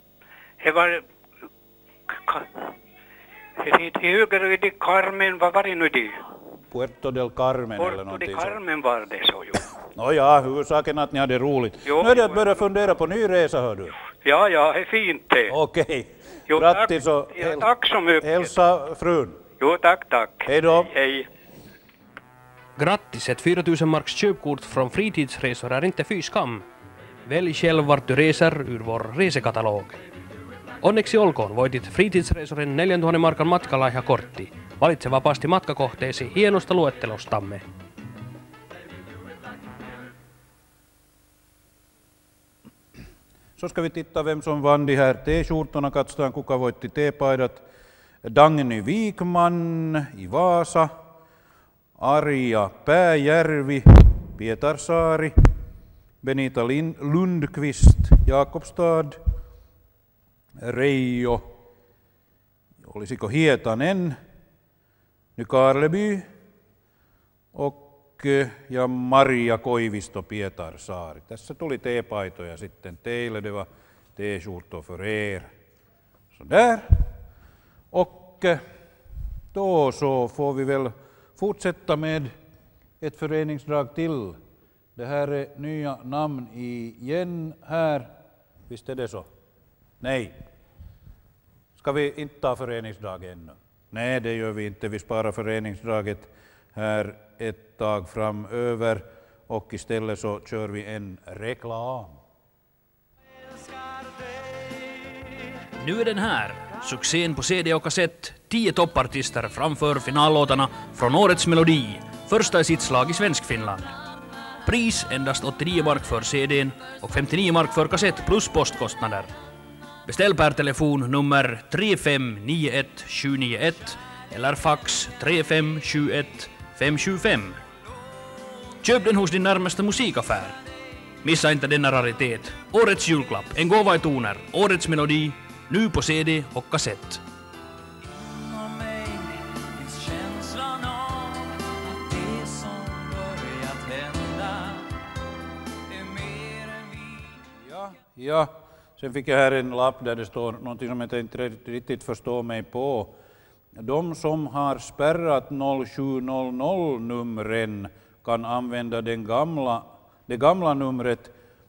högre i Carmen, vad var det nu det? Puerto del Carmen eller någonting. Puerto del Carmen var det så ju. Ja, huvudsaken att ni hade roligt. Nu är det att börja fundera på ny resa, hör du. Ja, det är fint det. Okej. Grattis och tack så mycket. Hälsa frun. Jo, tack. Hej då. Hej. Grattis, ett 4000 marks köpkort från fritidsresor är inte fy skam. Välj själv vart du reser ur vår resekatalog. Onneksi olkoon voitit fritidsresorin 4000 markan matkalaihakortti. Valitse vapaasti matkakohteesi hienosta luettelostamme. Så ska vi titta vem som vann de här T-skjortorna. Katsotaan kuka voitti T-paidat. Dagny Wikman i Vaasa. Arja Pääjärvi, Pietarsaari. Benita Lundqvist, Jakobstad. Reijo, olisiko Hietanen, Nykarleby. Ja Maria Koivisto, Pietarsaari. Tässä tuli T-paitoja sitten teille. Det var T-skjortor för er. Så där. Och då så får vi väl fortsätta med ett föreningsdrag till. Det här är nya namn igen här. Visst är det så? Nej. Ska vi inte ta föreningsdrag ännu? Nej, det gör vi inte. Vi sparar föreningsdraget här ett tag framöver och istället så kör vi en reklam. Nu är den här. Succén på CD och kassett. 10 toppartister framför finallåtarna från årets melodi. Första i sitt slag i Svenskfinland. Pris endast 89 mark för CDn och 59 mark för kassett plus postkostnader. Beställ per telefon nummer 3591791 eller fax 3571 575. Köp den hos din närmaste musikaffär. Missa inte denna raritet. Årets julklapp, en gåva i toner, årets melodi, nu på CD och kassett. Ja, sen fick jag här en lapp där det står någonting som jag inte riktigt förstår mig på. De som har spärrat 0700-numren kan använda det gamla numret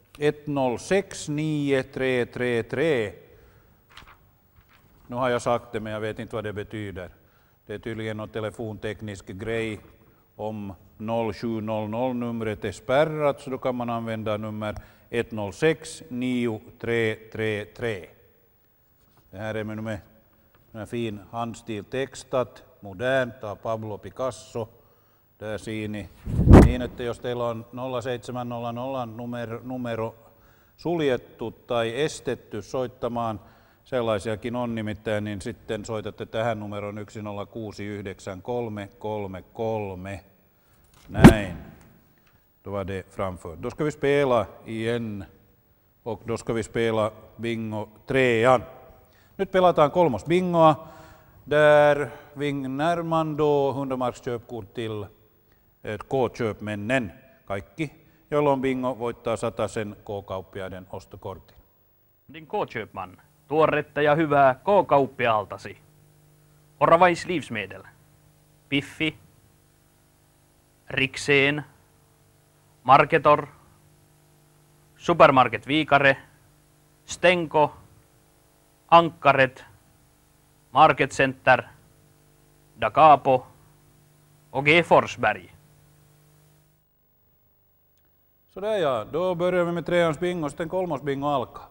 10693333. Nu har jag sagt det, men jag vet inte vad det betyder. Det är tydligen någon telefonteknisk grej. Om 0700-numret är spärrat så då kan man använda nummer 10693333. Det här är med en fin handstil textat, modernt av Pablo Picasso. Där ser ni, niin että jos teillä on 0700 numero suljettu tai estetty soittamaan, sellaisiakin on nimittäin, niin sitten soitatte tähän numeroon 1069333. Näin. Då var det framfört. Då ska vi spela igen och då ska vi spela bingo 3. Nyt pelataan kolmosbingoa. Där vinner man då 100-marksköpkort till K-köpmännen. Kaikki, joilla on bingo, voittaa 100 K-kauppiaiden ostokortin. Din K-köpman, tuoretta ja hyvää K-kauppiaaltasi. Oravais livsmedel. Piffi. Rikseen. Marketor. Supermarket Viikare. Stenko. Ankaret. Market Center. Da Capo och G. Forsberg. Sådär ja, då börjar vi med 3:ans bingo, sitten 3:s bingo alkaa.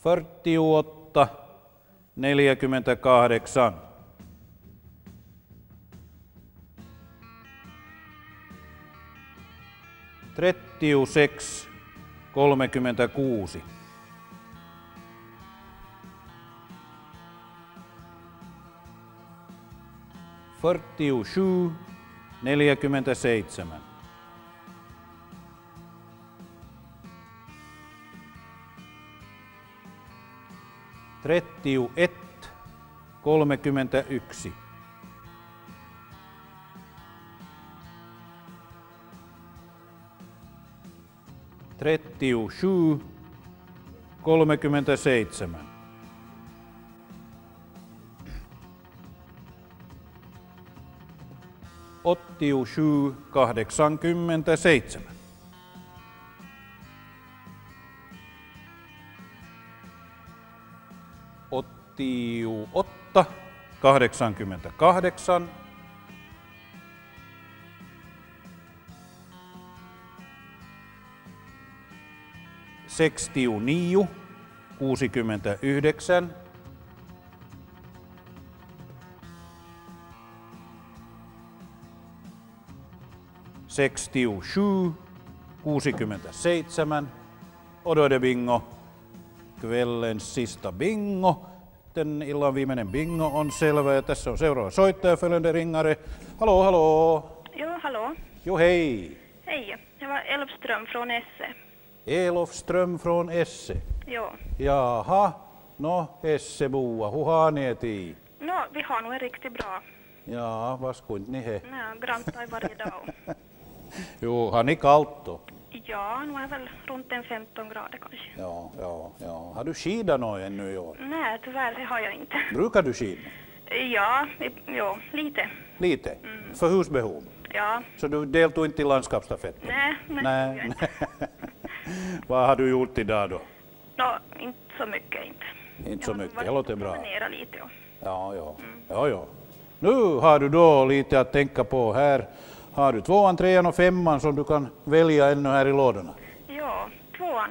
48, 48. 36, 36. 47, 47. 31, 31. 37, 37. 87, 87. 88, 88. 69, 69. 67, 67. Och då är det bingo. Kvällens sista bingo. Den illan viimeinen bingo on selvä ja tässä on seuraava soittaja, följande ringare. Hallå, hallå! Jo, hallå. Jo, hej! Hej, jag var Elfström från Esse. Elofström från Esse. Jo. Jaha, no Esseboa, hur har ni det i? No, vi har nog riktigt bra. Ja, vad skulle ni he? Ja, grantar varje dag. Jo, har ni kallt då? Ja, nu är väl runt en 15 grader kanske. Ja. Har du skidat något ännu i år? Nej, tyvärr det har jag inte. Brukar du skida? Ja, lite. Lite? För husbehov? Ja. Så du deltog inte i landskapsstafetten? Nej. Vad har du gjort idag då? No, inte så mycket inte. Inte så mycket, det låter bra. Promenera lite. Ja. Nu har du då lite att tänka på. Här har du 2:an, 3:an och 5:an som du kan välja ännu här i lådorna. Ja, 2:an.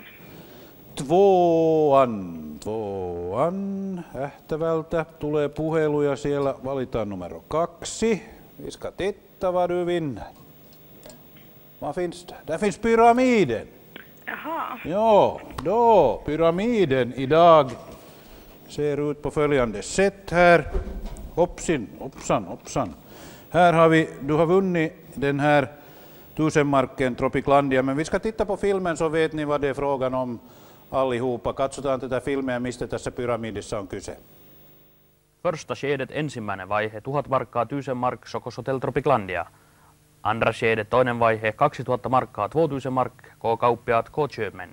2:an. Ähtävältä tulee puheluja siellä. Valitaan numero 2. Vi ska titta vad du vinner. Vad finns det? Där finns pyramiden. Jaha. Ja, då pyramiden idag ser ut på följande sätt här. Hoppsan. Här har du har vunnit den här 1000-marken Tropiclandia, men vi ska titta på filmen så vet ni vad det är frågan om allihopa. Katsotaan tätä filmiä, mistä tässä pyramidissa on kyse. Första skedet ensimmäinen vaihe 1000 markkaa 1000 mark Sokos Hotel Tropiclandia. Andra skedet toinen vaihe 2000 markkaa 2000 mark K-kauppiaat K-köpmän.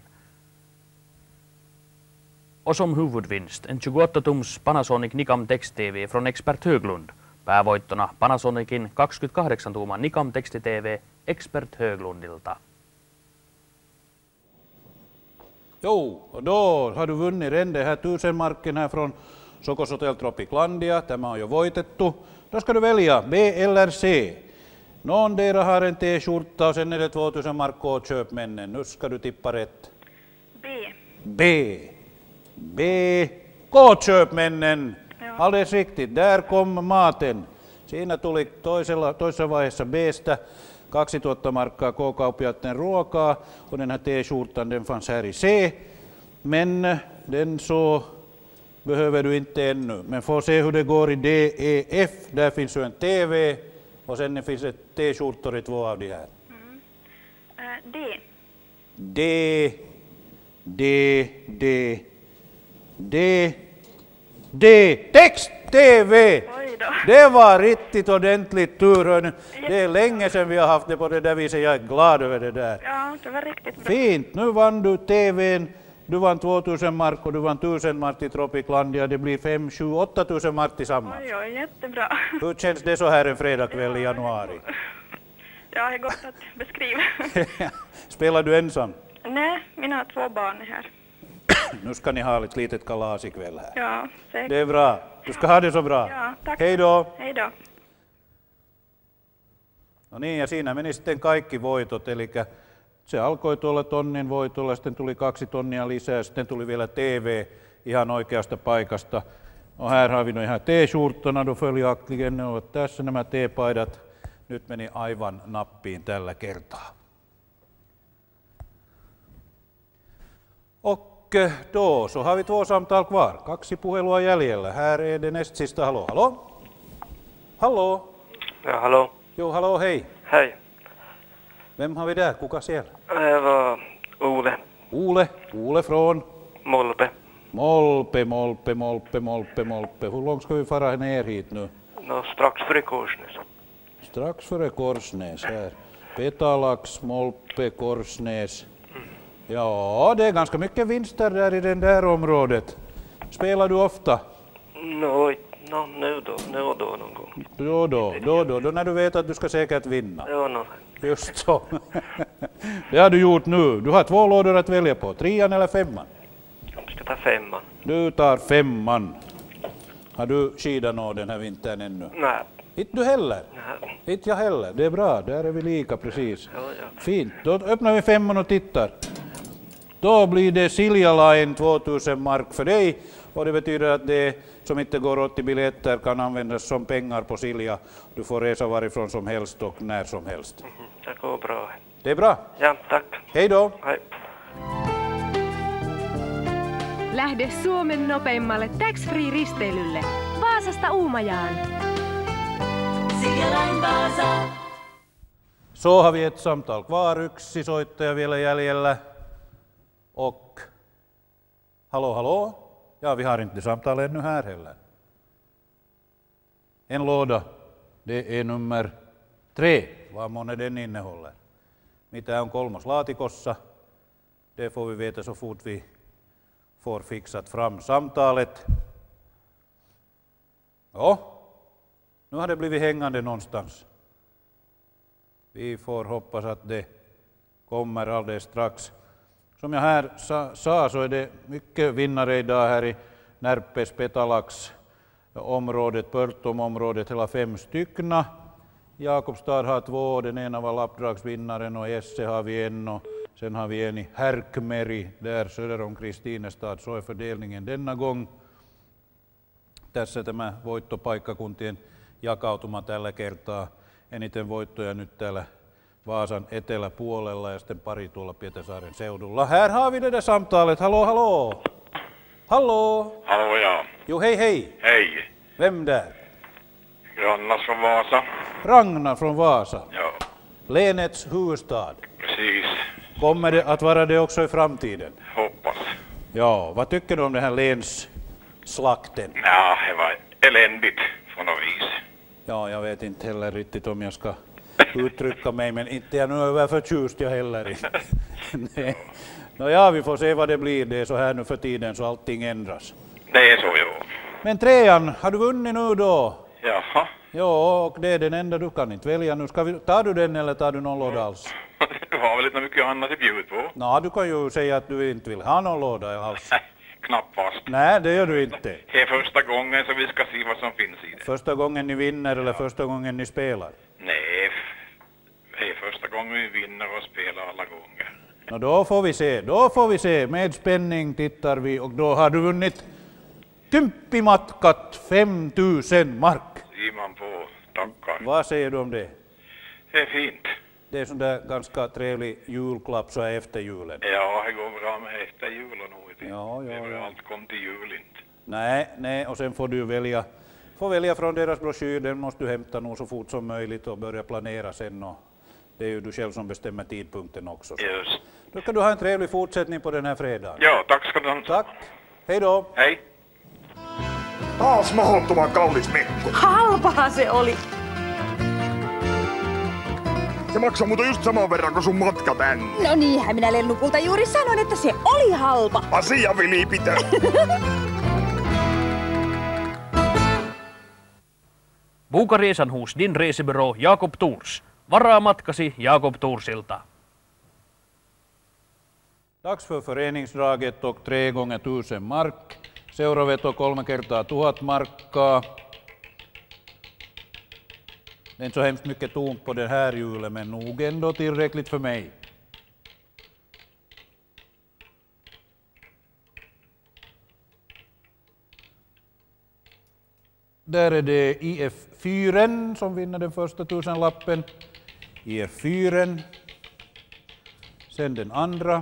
Och som huvudvinst en 28-tums Panasonic Nikam Text-TV från Expert Höglund. Päävoittona Panasonicin 28-tuuman Nikam Teksti-TV Expert Höglundilta. Jo, och då har du vunnit den här 1000-marken här från Sokos Hotel Tropiclandia. Tämä on jo voitettu. Då ska du välja B eller C. Någondera har en t-skjorta och sen är det 2000 mark K-köpmännen. Nu ska du tippa rätt. B. K-köpmännen. Ja. Alldeles riktigt. Där kom maten. Siinä tuli toisessa vaiheessa B:stä 2000 markkaa K-kauppiaiden ruokaa. Och den här t-skjortan den fanns här i C. Men den så behöver du inte ännu. Men får se hur det går i D, E, F. Där finns ju en TV. Och sen finns det t-skjortor i 2 av de här. D. Text-TV! Det var riktigt ordentligt tur, hörni. Det är länge sedan vi har haft det på det där viset. Jag är glad över det där. Ja, det var riktigt bra. Fint, nu vann du TVn. Du vann 2000 mark och du vann 1000 mark till Tropiclandia. Det blir 5, 7, 8000 mark tillsammans. Oj, jättebra. Hur känns det så här en fredagkväll i januari? Ja, det är gott att beskriva. Spelar du ensam? Nej, mina 2 barn är här. Nu ska ni ha ett litet kalas ikväll här. Ja, säkert. Det är bra. Du ska ha det så bra. Ja, tack. Hej då. Hej då. No niin, ja siinä meni sitten kaikki voitot, eli se alkoi tuolla tonnin voitolla, sitten tuli 2 tonnia lisää, sitten tuli vielä TV ihan oikeasta paikasta. No här har vi no ihan T-skjortorna då följaktligen, ne ovat tässä nämä T-paidat. Nyt meni aivan nappiin tällä kertaa. Och då så har vi 2 samtal kvar. 2 puhelua jäljellä. Här är det näst sista. Hallå, hallå? Hallå? Ja, hallå. Jo, hallå, hej. Hej. Vem har vi där? Kuka siellä? Det var Ole. Ole från? Molpe. Molpe. Hur långt ska vi fara ner hit nu? No, strax före Korsnäs. Strax före Korsnäs här. Petalax, Molpe, Korsnäs. Ja, det är ganska mycket vinster där i det där området. Spelar du ofta? Nu då någon gång. Då när du vet att du ska säkert vinna. Ja, no. Just så. Det har du gjort nu. Du har 2 lådor att välja på. 3:an eller 5:an? Jag ska ta 5:an. Du tar 5:an. Har du skidat nå den här vintern ännu? Nej. Inte du heller? Nej. Inte jag heller. Det är bra. Där är vi lika precis. Ja. Fint. Då öppnar vi 5:an och tittar. Då blir det Silja Line 2000 mark för dig. Och det betyder att det som inte går åt i biljetter kan användas som pengar på Silja. Du får resa varifrån som helst och när som helst. Det går bra. Det är bra? Ja, tack. Hej då! Hej. Lähde Suomen nopeimmalle tax-free-risteilylle. Vaasasta Uumajaan. Silja Line Vaasa. Så har vi ett samtal kvar. 1 soittaja vielä jäljellä. Och hallå? Ja, vi har inte samtal ännu här heller. En låda, det är nummer 3. Vad månne den innehåller? Mitä on 3. laatikossa? Det får vi veta så fort vi får fixat fram samtalet. Ja, nu har det blivit hängande någonstans. Vi får hoppas att det kommer alldeles strax. Som jag här sa så är det mycket vinnare idag här i Närpes, Petalax området, Pörtom-området, hela 5 styckna. Jakobstad har 2, den ena var lappdragsvinnaren och Esse har vi en och sen har vi en i Härkmeri där söder om Kristinestad. Så är fördelningen denna gång. Tässä tämä voittopaikkakuntien jakautuma tällä kertaa. Eniten voittoja nyt täällä Vaasan eteläpuolella ja sitten pari tuolla Pietarsaaren seudulla. Här har vi det där samtalet. Hallå? Hallå, ja. Jo, hej. Hej. Vem där? Ragnar från Vasa. Ragnar från Vasa. Ja. Länets huvudstad. Precis. Kommer det att vara det också i framtiden? Hoppas. Ja, vad tycker du om den här länsslakten? Ja, det var eländigt på något vis. Ja, jag vet inte heller riktigt om jag ska uttrycka mig, men inte jag nu överförtjust jag heller. Nej. Ja, vi får se vad det blir. Det är så här nu för tiden så allting ändras. Det är så, jo. Men 3:an, har du vunnit nu då? Jaha. Ja, och det är den enda du kan inte välja nu. Tar du den eller tar du någon låda alls? Du har väl inte mycket annat att bjuda på? Nå, du kan ju säga att du inte vill ha någon låda alls. Knappast. Nej, det gör du inte. Det är första gången så vi ska se vad som finns i det. Första gången ni vinner eller första gången ni spelar? Nej, det är första gången vi vinner och spelar alla gånger. Nå, då får vi se. Med spänning tittar vi och då har du vunnit Kymppimatkat 5000 mark. Ser man på, tackar. Vad säger du om det? Det är fint. Det är sån där ganska trevlig julklapp så här efter julen. Ja, det går bra med efter julen nog. Ja. Allt kom till jul inte. Nej, och sen får du välja från deras broschyr. Den måste du hämta nog så fort som möjligt och börja planera sen. Och det är ju du själv som bestämmer tidpunkten också. Så. Just. Då ska du ha en trevlig fortsättning på den här fredagen. Ja, tack ska du ha. Tack. Hej då. Hej. Taas mahdottoman kallis mekko. Halpahan se oli. Se maksaa muuten just saman verran kuin sun matka tänne. No niinhän minä Lennukulta juuri sanoin, että se oli halpa. Asia vilipitö. Boka resan hos din resebyrå Jakob Tours. Varaa matkasi Jakob Toursilta. Dags för föreningsdraget och 3 gånger 1000 mark. Seuraveto 3 kertaa 1000 markkaa. Det är inte så hemskt mycket tomt på den här hjulet, men nog ändå tillräckligt för mig. Där är det IF4 som vinner den första 1000-lappen. IF4. Sen den andra.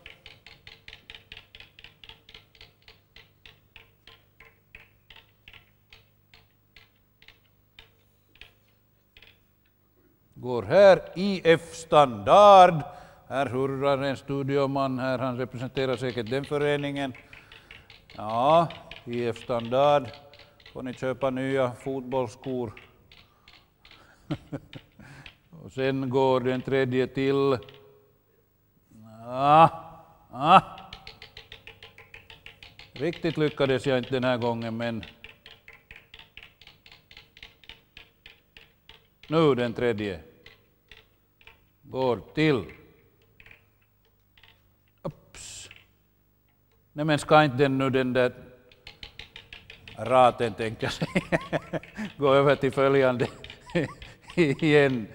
Går här IF Standard. Här hurrar en studioman här, han representerar säkert den föreningen. Ja, IF Standard. Får ni köpa nya fotbollsskor. Och sen går den tredje till. Riktigt lyckades jag inte den här gången, men nu den tredje går till. Ups. Nej, men ska inte den där raten, tänkte jag säga, gå över till följande igen.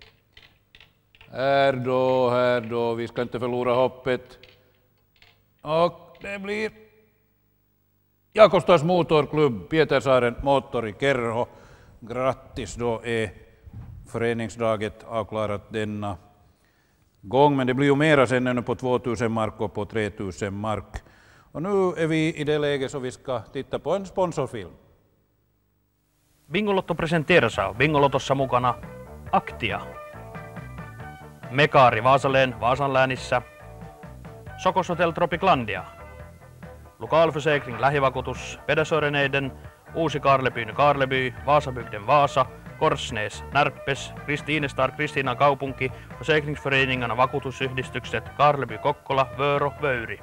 Här då, vi ska inte förlora hoppet. Och det blir Jakobstads motorklubb, Pietarsaaren motor i Kerho. Grattis, då är föreningsdaget avklarat denna gång. Men det blir ju mera sen ännu på 2000 mark och på 3000 mark. Och nu är vi i det läget så vi ska titta på en sponsorfilm. Bingolotto presenteras av Bingolotossa mukana Aktia, Mekaari Vaasaleen Vaasan läänissä, Sokos Hotel Tropiclandia, Lokalförsäkring lähivakuutus Pedersöreneiden, Uusi Karleby Karleby, Vaasabygden Vaasa, Korsnäs Närppes, Kristiinestar Kristiinan kaupunki, Försäkringsföreningarna vakuutusyhdistykset Karleby Kokkola, Vöro, Vöyri.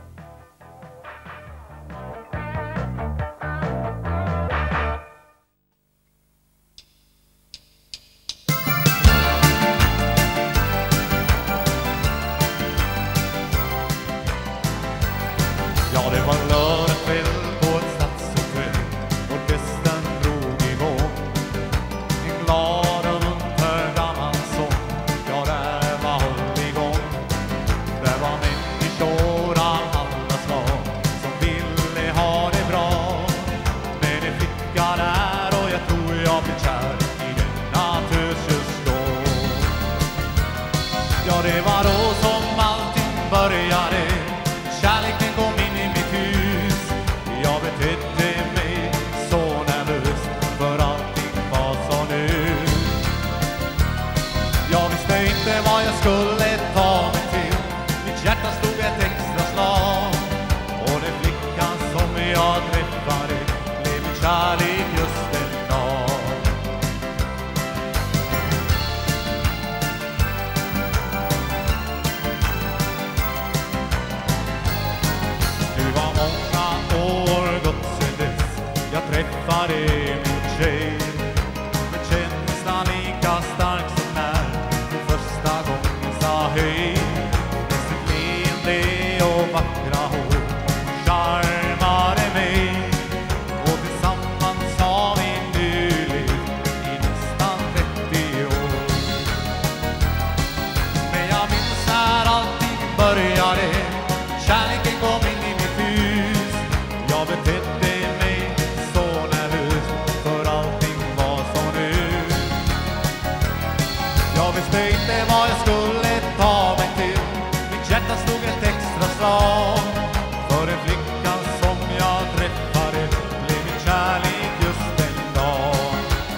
Ja, det var lördag kväll på ett stadshotell. Orkestern drog igång en glad och munter gammal sång. Ja, där var hålligång. Där var människor av alla slag som ville ha det bra. Men det flicka där och jag tror jag blev kär i denna tös just då. Ja, det var då som allting började. Kärleken kom in i mitt hus. Jag betedde mig så nervös, för allting var så nytt. Jag visste inte vad jag skulle ta mig till. Mitt hjärta slog ett extra slag. Och den flickan som jag träffade blev min kärlek just den dag. Det var många år gått sedan dess jag träffade min tjej. Men känslan lika stark som när hon första gången sa hej. Med sitt leende och vackra hår charmade mig. Och tillsammans har vi nu levt i nästan 30 år. Men jag minns när allting började. Kärleken kom in i mitt hus. Jag betedde mig så nervös, för allting var så nytt. Jag visste inte vad jag skulle ta mig till. Mitt hjärta slog ett extra slag. För en flickan som jag träffade blev min kärlek just den dag.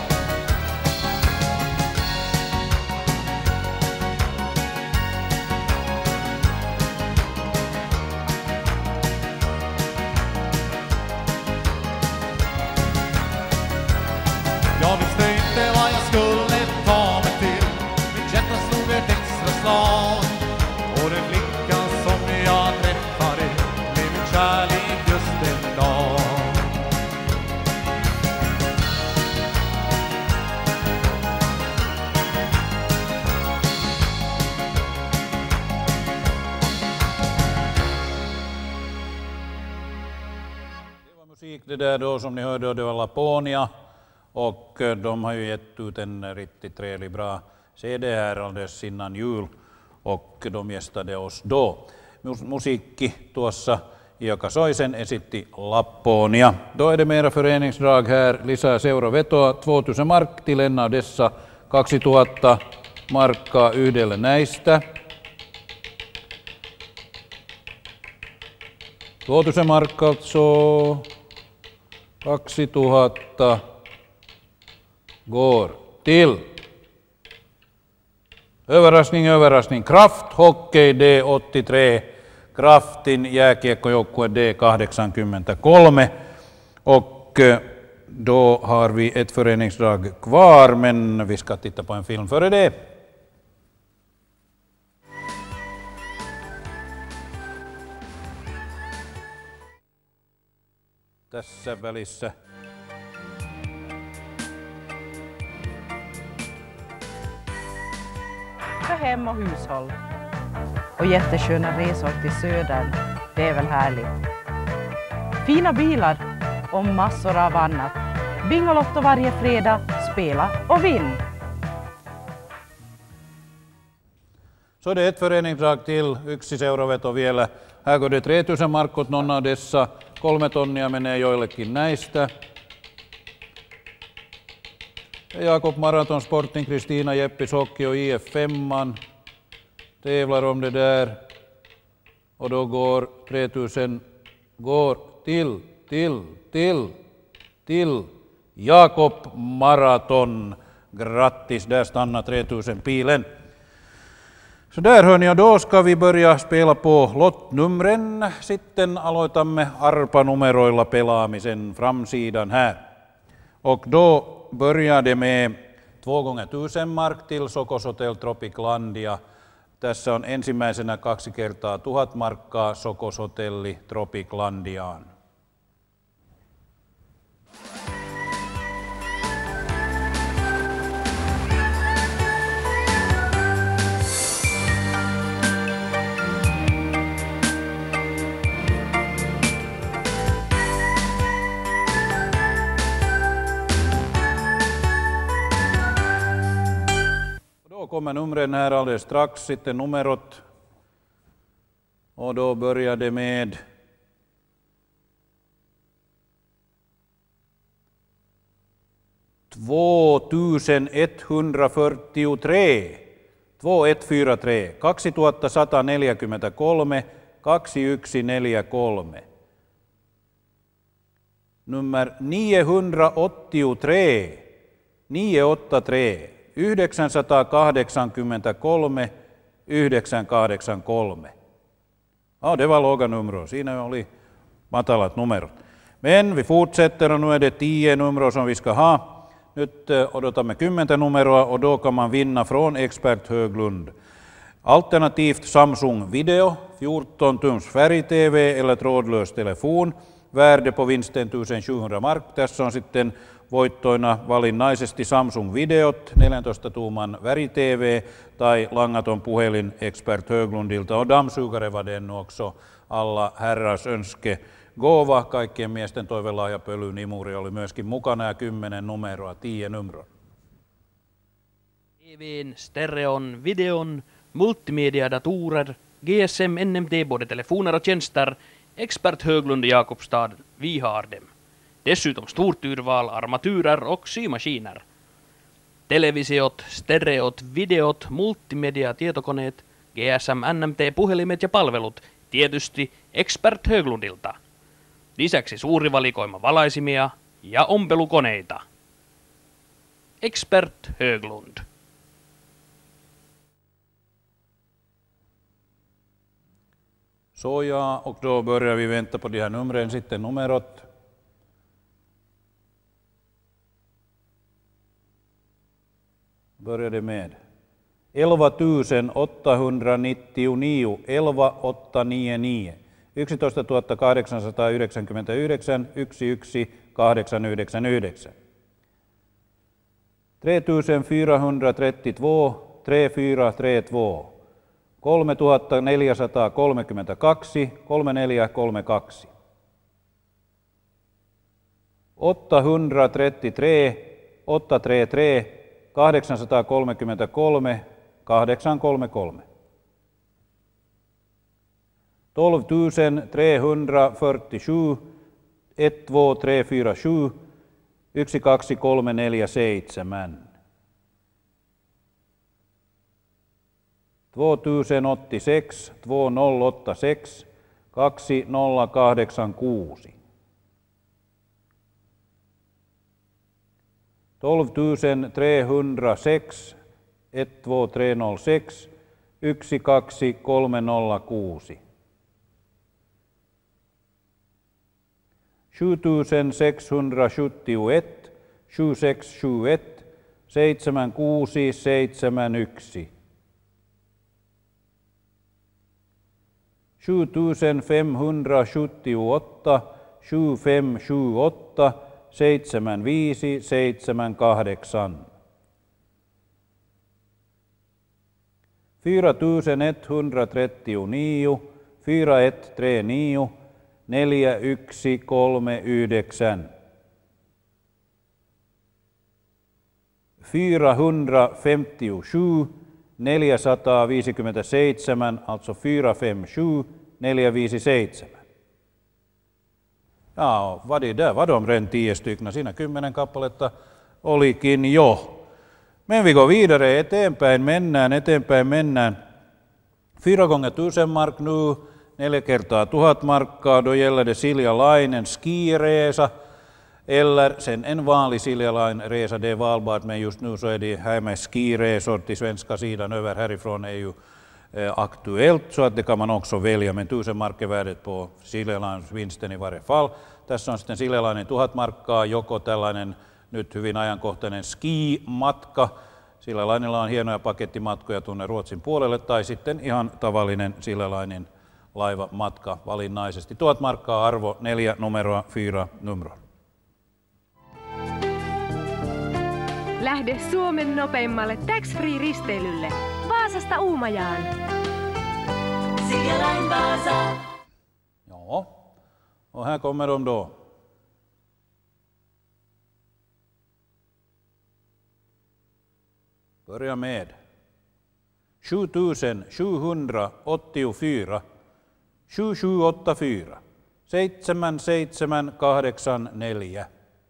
Jag visste inte vad jag skulle ta mig till. Mitt hjärta slog ett extra slag. Och den flickan som jag träffade blev min kärlek just den dag. Det var musik det där då som ni hörde, och det var Laponia. Och de har ju gett ut en riktigt trevlig bra CD här alldeles innan jul. Och de gästade oss då. Musiikki tuossa Iaka Soisen esitti Lapponia. Då är det mera föreningsdrag här. Lisää seuravetoa. 2000 mark till en av dessa. 2000 markkaa yhdelle näistä. 2000 mark alltså. 2000 går till överraskning. Kraft Hockey D83. Kraftin jääkiekkojoukkue D83. Och då har vi ett föreningsdrag kvar, men vi ska titta på en film före det. Tässä välissä. För hem och hushåll. Och jättesköna resor till södern. Det är väl härligt. Fina bilar och massor av annat. Bingolotto varje fredag. Spela och vinn. Så det är ett föreningsdrag till, yksi seuraveto vielä. Här går det 3000 markot någon av dessa. 3 tonnia menee joillekin näistä. Jakob Marathon Sporting, Kristina Jeppis Hockey och IF 5 tävlar om det där. Och då går 3000 går till Jakob Marathon. Grattis, där stannar 3000 pilen. Så där hör ni, och då ska vi börja spela på lottnumren. Sitten aloitamme arpanumeroilla pelaamisen framsidan här. Och då börjar det med 2 gånger 1000 mark till Sokos Hotel Tropiclandia. Tässä on ensimmäisenä 2 kertaa 1000 markkaa Sokos Hotelli Tropiclandiaan. Då kommer numren här alldeles strax, sitten numerot. Och då börjar det med 2143. 2143. 2143. 2143. Nummer 983. 983. 983, 983. Ja, det var låga nummer. Siinä oli matalat numerot. Men vi fortsätter och nu är det 10 nummer som vi ska ha. Nyt odotamme 10 numeroa och då kan man vinna från Expert Höglund. Alternativt Samsung Video, 14 tums färg-tv eller trådlös telefon. Värde på vinsten 1700 mark. Tässä on sitten voittoina valinnaisesti Samsung Videot, 14-tuuman väri-tv tai langaton puhelin Expert Höglundilta. Och dammsugare var den också, alla herrars önske. Gåva, kaikkien miesten toivelaaja pölynimuri oli myöskin mukana ja 10 numeroa, 10 numeroa. TV:n, stereon, videon, multimedia-datorer, GSM, NMT, både telefoner och tjänster. Expert Höglund i Jakobstad, vi har dem. Dessutom stort urval armaturer och symaskiner. Televisiot, stereot, videot, multimedia, tietokoneet, GSM, NMT, puhelimet ja palvelut. Tietysti Expert Höglundilta. Lisäksi suuri valikoima valaisimia ja ompelukoneita. Expert Höglund. Så ja, och då börjar vi vänta på de här numren, sitten numerot. Började med 11 899, 11 899, 11 899, 11 899, 3432, 3432, 3432, 3432, 833, 833, 833, 833. 12 347, 1, 2, 3, 4, 7, 1, 2, 3, 4, 7. 2086, 2086, 2086. 12 306, 1, 2, 306, 1, 2, 306. 7671, 7671, 7671. 7578, 7578, 7578. 4139, 4139, 4139. 457, 457, alltså 457, 457. Ja, var de redan 10 stycken. Siinä 10 kappaletta olikin jo. Men vi går vidare, eteenpäin mennään. 4 gånger 1000 mark nu, 4 kertaa 1000 markkaa, då gäller det Silja Lainen skiresa. Eller sen en vanlig Silja Line-resa, det är valbart, men just nu så är det här med skiresor till svenska sidan över härifrån är ju aktuellt, så att det kan man också välja, men 1000 mark är värdet på Silja Lines vinsten i varje fall. Tässä on sitten Silja Linen 1000 markkaa, joko tällainen nyt hyvin ajankohtainen skimatka, Silja Linella on hienoja pakettimatkoja tuonne Ruotsin puolelle, tai sitten ihan tavallinen Silja Linen laivamatka valinnaisesti. 1000 markkaa arvo, 4 numeroa, 4 numeroa. Lähde Suomen nopeimmalle tax-free-risteilylle Vaasasta Uumajaan. Silja Line Vasa. Ja, och här kommer de då. Börja med 7784, 7784, 7784.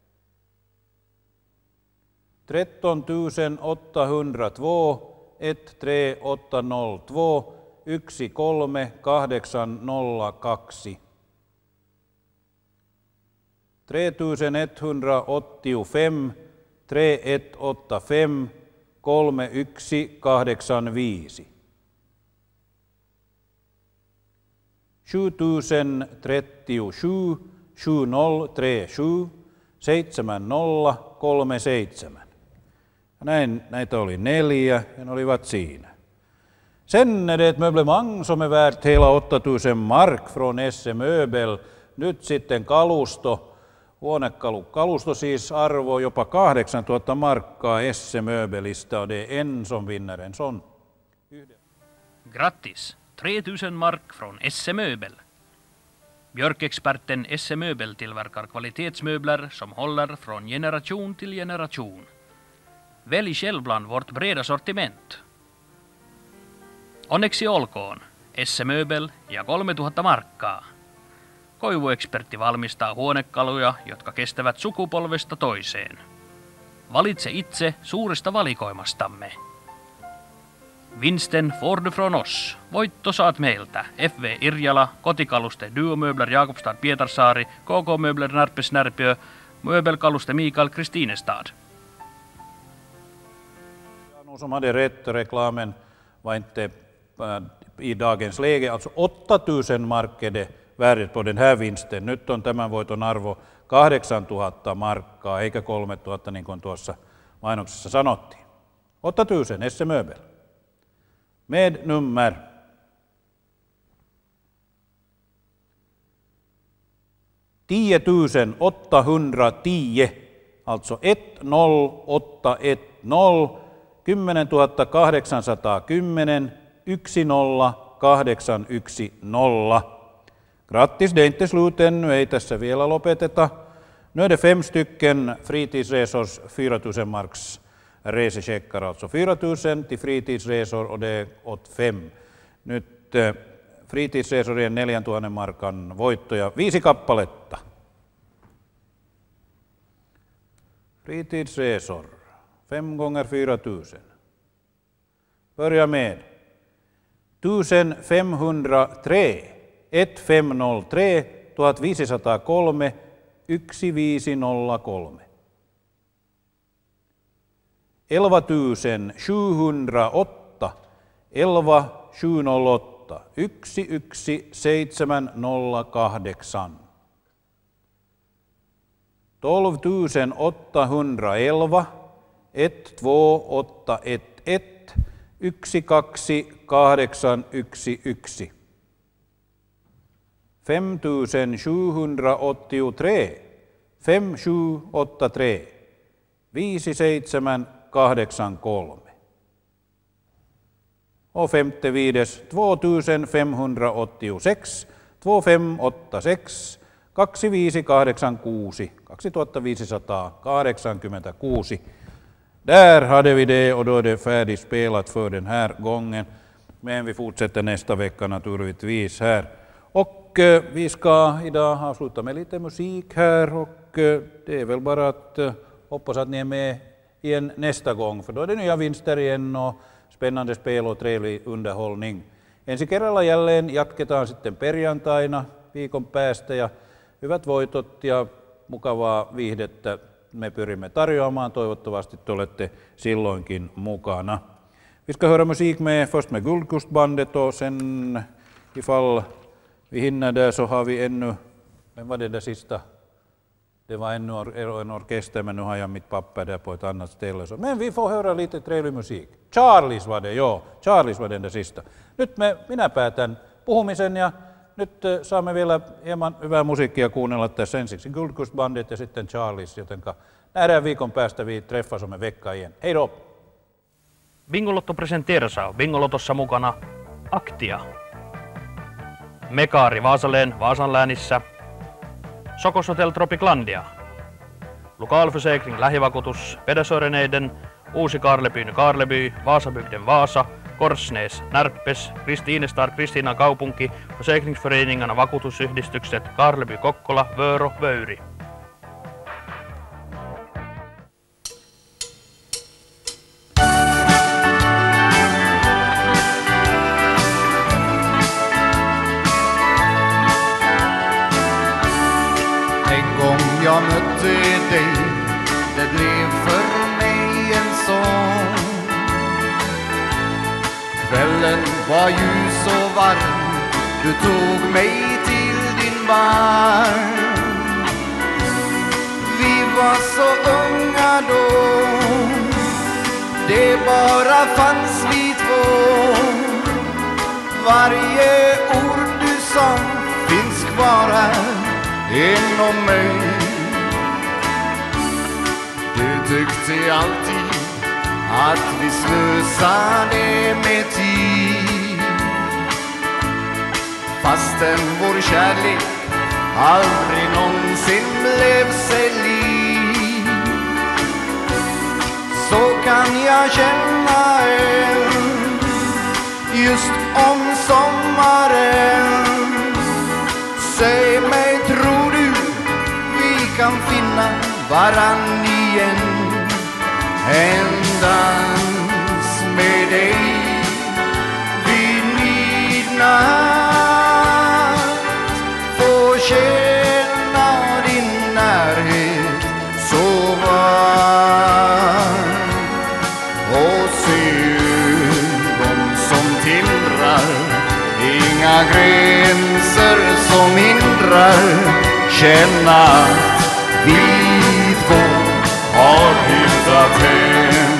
13 802, 13802, 13802. 3185, 3185, 3185. 7037, 7037, 7037. Näin, näitä oli 4 ja ne olivat siinä. Sen är det ett möblemang som är värt hela 8000 mark från SE Möbel. Nyt sitten kalusto, huonekalukalusto siis arvo jopa 8000 markkaa SE Möbelistä, och det är en som vinner en sån. Grattis! 3000 mark från SE Möbel. Björkexperten SE Möbel tillverkar kvalitetsmöbler som håller från generation till generation. Välj själv bland vårt breda sortiment. Onneksi olkoon, SE Möbel ja 3000 markkaa. Koivuekspertti valmistaa huonekaluja, jotka kestävät sukupolvesta toiseen. Valitse itse suuresta valikoimastamme. Vinsten får du från oss. Voitto saat meiltä. FV Irjala, Kotikaluste Duomöbler Jakobstad Pietarsaari, KK Möbler Närpes Närpiö, Möbelkaluste Mikael Kristinestad. Som hade rätt, reklamen var inte i dagens läge. Alltså 8000 mark är det värdet på den här vinsten. Nyt on tämän voiton arvo 8000 markkaa, eikä 3000 niin kuin tuossa mainoksessa sanottiin. 8000, SE Möbel. Med nummer 10 810, alltså 10810, 10 810, 10810. Grattis, det är inte slut ännu, ei tässä vielä lopeteta. Nu är det 5 stycken fritidsresors 4000 marks resecheckar, alltså 4000 till fritidsresor och det är åt 5. Nyt fritidsresorien 4000 markan voittoja, 5 kappaletta. Fritidsresor, 5 gånger 4000. Börja med 1503, 1503, 1503, 1503. 11708, 11708, 11708. 12811, 12811, 12811. 5783, 5783, 5783. Och femte viides 2586, 2586, 2586, 2586. Där hade vi det och då är det färdigspelat för den här gången. Men vi fortsätter nästa vecka naturligtvis här. Och vi ska idag avsluta med lite musik här och det är väl bara att hoppas att ni är med igen nästa gång, för då är det nya vinster igen och spännande spel och trevlig underhållning. Ensi kerralla jälleen jatketaan sitten perjantaina viikon päästä ja hyvät voitot ja mukavaa viihdettä me pyrimme tarjoamaan. Toivottavasti te olette silloinkin mukana. Vi ska höra musik först med Guldkustbandet och sen ifall vi hinner där så har vi ännu, vem var det där sista? Det var ännu en orkester, men nu har jag mitt papper där på ett annat ställe. Men vi får höra lite trevlig musik. Charlies var det, joo. Charlies var den där sista. Nyt minä päätän puhumisen ja nyt saamme vielä hieman hyvää musiikkia kuunnella tässä ensiksi Guldkustbandet ja sitten Charlies, jotenka nähdään viikon päästä, vi träffas om en vecka igen. Hej då! Bingolotto presenteras av Bingolotossa mukana Aktia, Mekaari Vaasaleen Vaasan läänissä, Sokos Hotel Tropiclandia, Lokalförsäkring Lähivakuutus, Pedersöreneiden, Uusi Karleby Karleby, Vasabygden Vaasa, Korsnäs, Närppes, Kristinestar, Kristiina kaupunki, Försäkringsföreningarna vakuutusyhdistykset, Karleby Kokkola, Vörå, Vöyri. Jag mötte dig, det blev för mig en sång. Kvällen var ljus och varm, du tog mig till din bar. Vi var så unga då, det bara fanns vi två. Varje ord du sa finns kvar här inom mig. Du tyckte alltid att vi slösade med tid, fastän vår kärlek aldrig någonsin blev sig lik. Så kan jag känna just om sommaren. Säg mig, tror du vi kan finna varann igen? En dans med dig vid midnatt, få känna din närhet så varm och se ögon som tindrar, inga gränser som hindrar. Känna att vi två har hittat hem.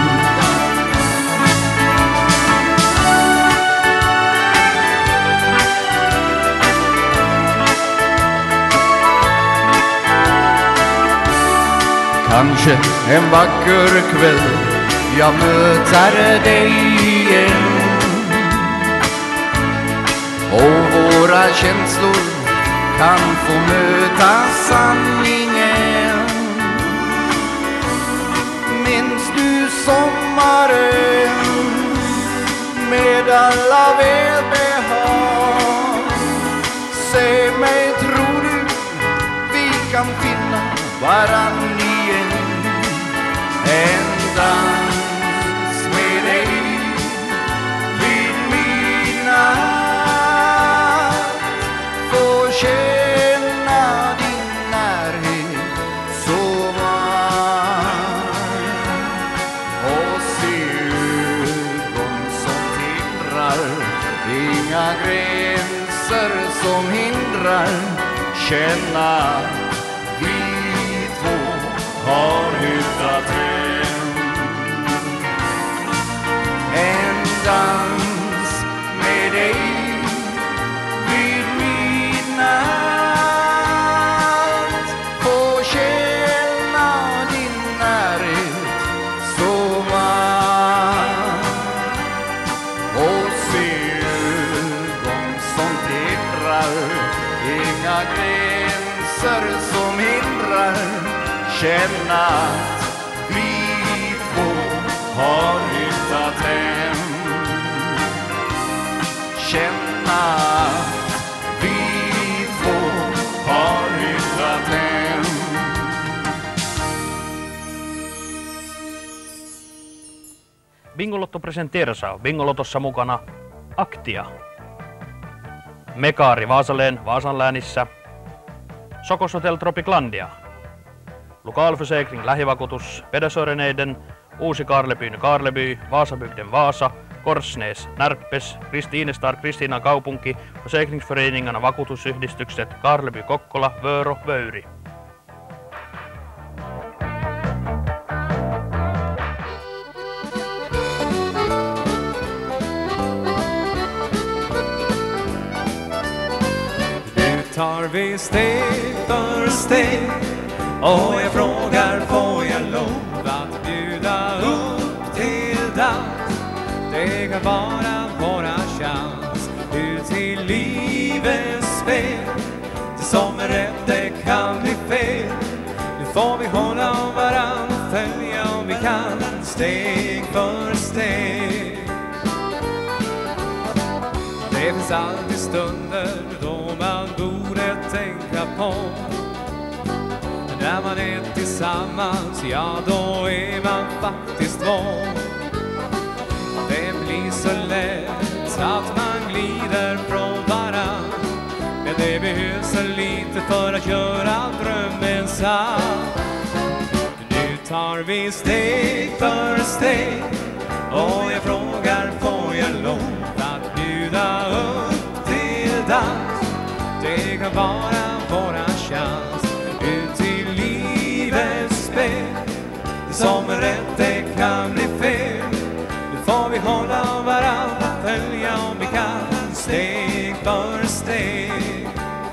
Kanske en vacker kväll jag möter dig igen, och våra känslor kan få möta sanningen. Minns du sommaren med alla välbehag? kan finna varann igen. En dans med dig vid midnatt, får känna din närhet så varm och se ögon som tindrar, inga gränser som hindrar, känna vi två har hittat hem. En dans med dig vid midnatt, får känna din närhet så varm och se ögon som tindrar, inga gränser som hindrar, känna att vi två har hittat hem. Känna att vi två har hittat hem. Bingolotto presenteras av Bingolotossa mukana Aktia, Mekaari Vaasaleen Vaasan läänissä, Sokos Hotel Tropiclandia, Lokalförsäkring lähivakuutus Pedersöreneiden, Uusi Karleby Karleby, Vasabygden Vaasa, Korsnäs Närppes, Kristinestar Kristiina kaupunki, Försäkringsföreningarna vakuutusyhdistykset Karleby Kokkola, Vöro, Vöyri. Nu tar vi steg för steg och jag frågar, får jag lov att bjuda upp till dans? Det kan vara våra chans ut till livets spel. Det som är rätt, det kan bli fel. Nu får vi hålla om varann och följa om vi kan, steg för steg. Det finns alltid stunder då man borde tänka på. När man är tillsammans, ja då är man faktiskt två. Det blir så lätt att man glider från varann, men det behövs så lite för att göra drömmen sann. Nu tar vi steg för steg och jag frågar, får jag lov att bjuda upp till dans? Det kan vara våran chans ut till livets spel. Det som är rätt, det kan bli fel. Nu får vi hålla om varandra, följa om vi kan, steg för steg.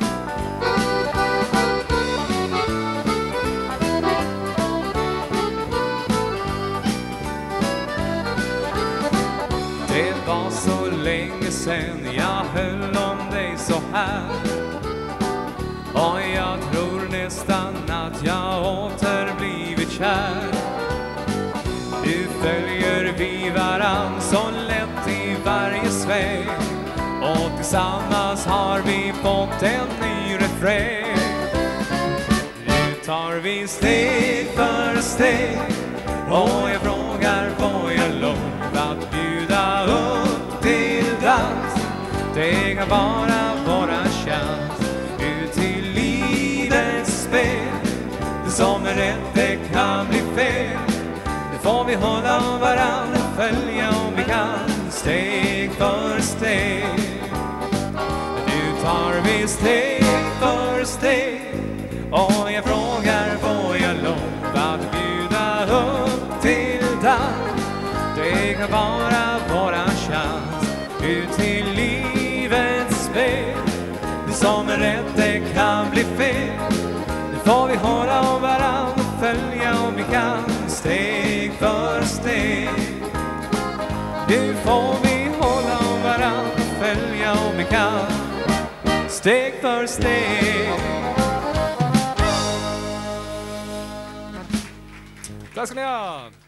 Det var så länge sen jag höll om dig så här, och jag tror nästan att jag åter blivit kär. Nu följer vi varann så lätt i varje sväng, och tillsammans har vi fått en ny refräng. Nu tar vi steg för steg och jag frågar, får jag lov att bjuda upp till dans? Det kan vara våran chans ut till livets spel. Det som är rätt, det kan bli fel. Nu får vi hålla om varandra, följa om vi kan, steg för steg. Nu tar vi steg för steg och jag frågar, får jag lov att bjuda upp till dans? Det kan vara våran chans ut till livets spel. Det som är rätt, det kan bli fel. Nu får vi hålla om varandra, följa om vi kan, steg för steg. Nu får vi hålla om varandra, följa om vi kan, steg för steg. Tack ska ni ha!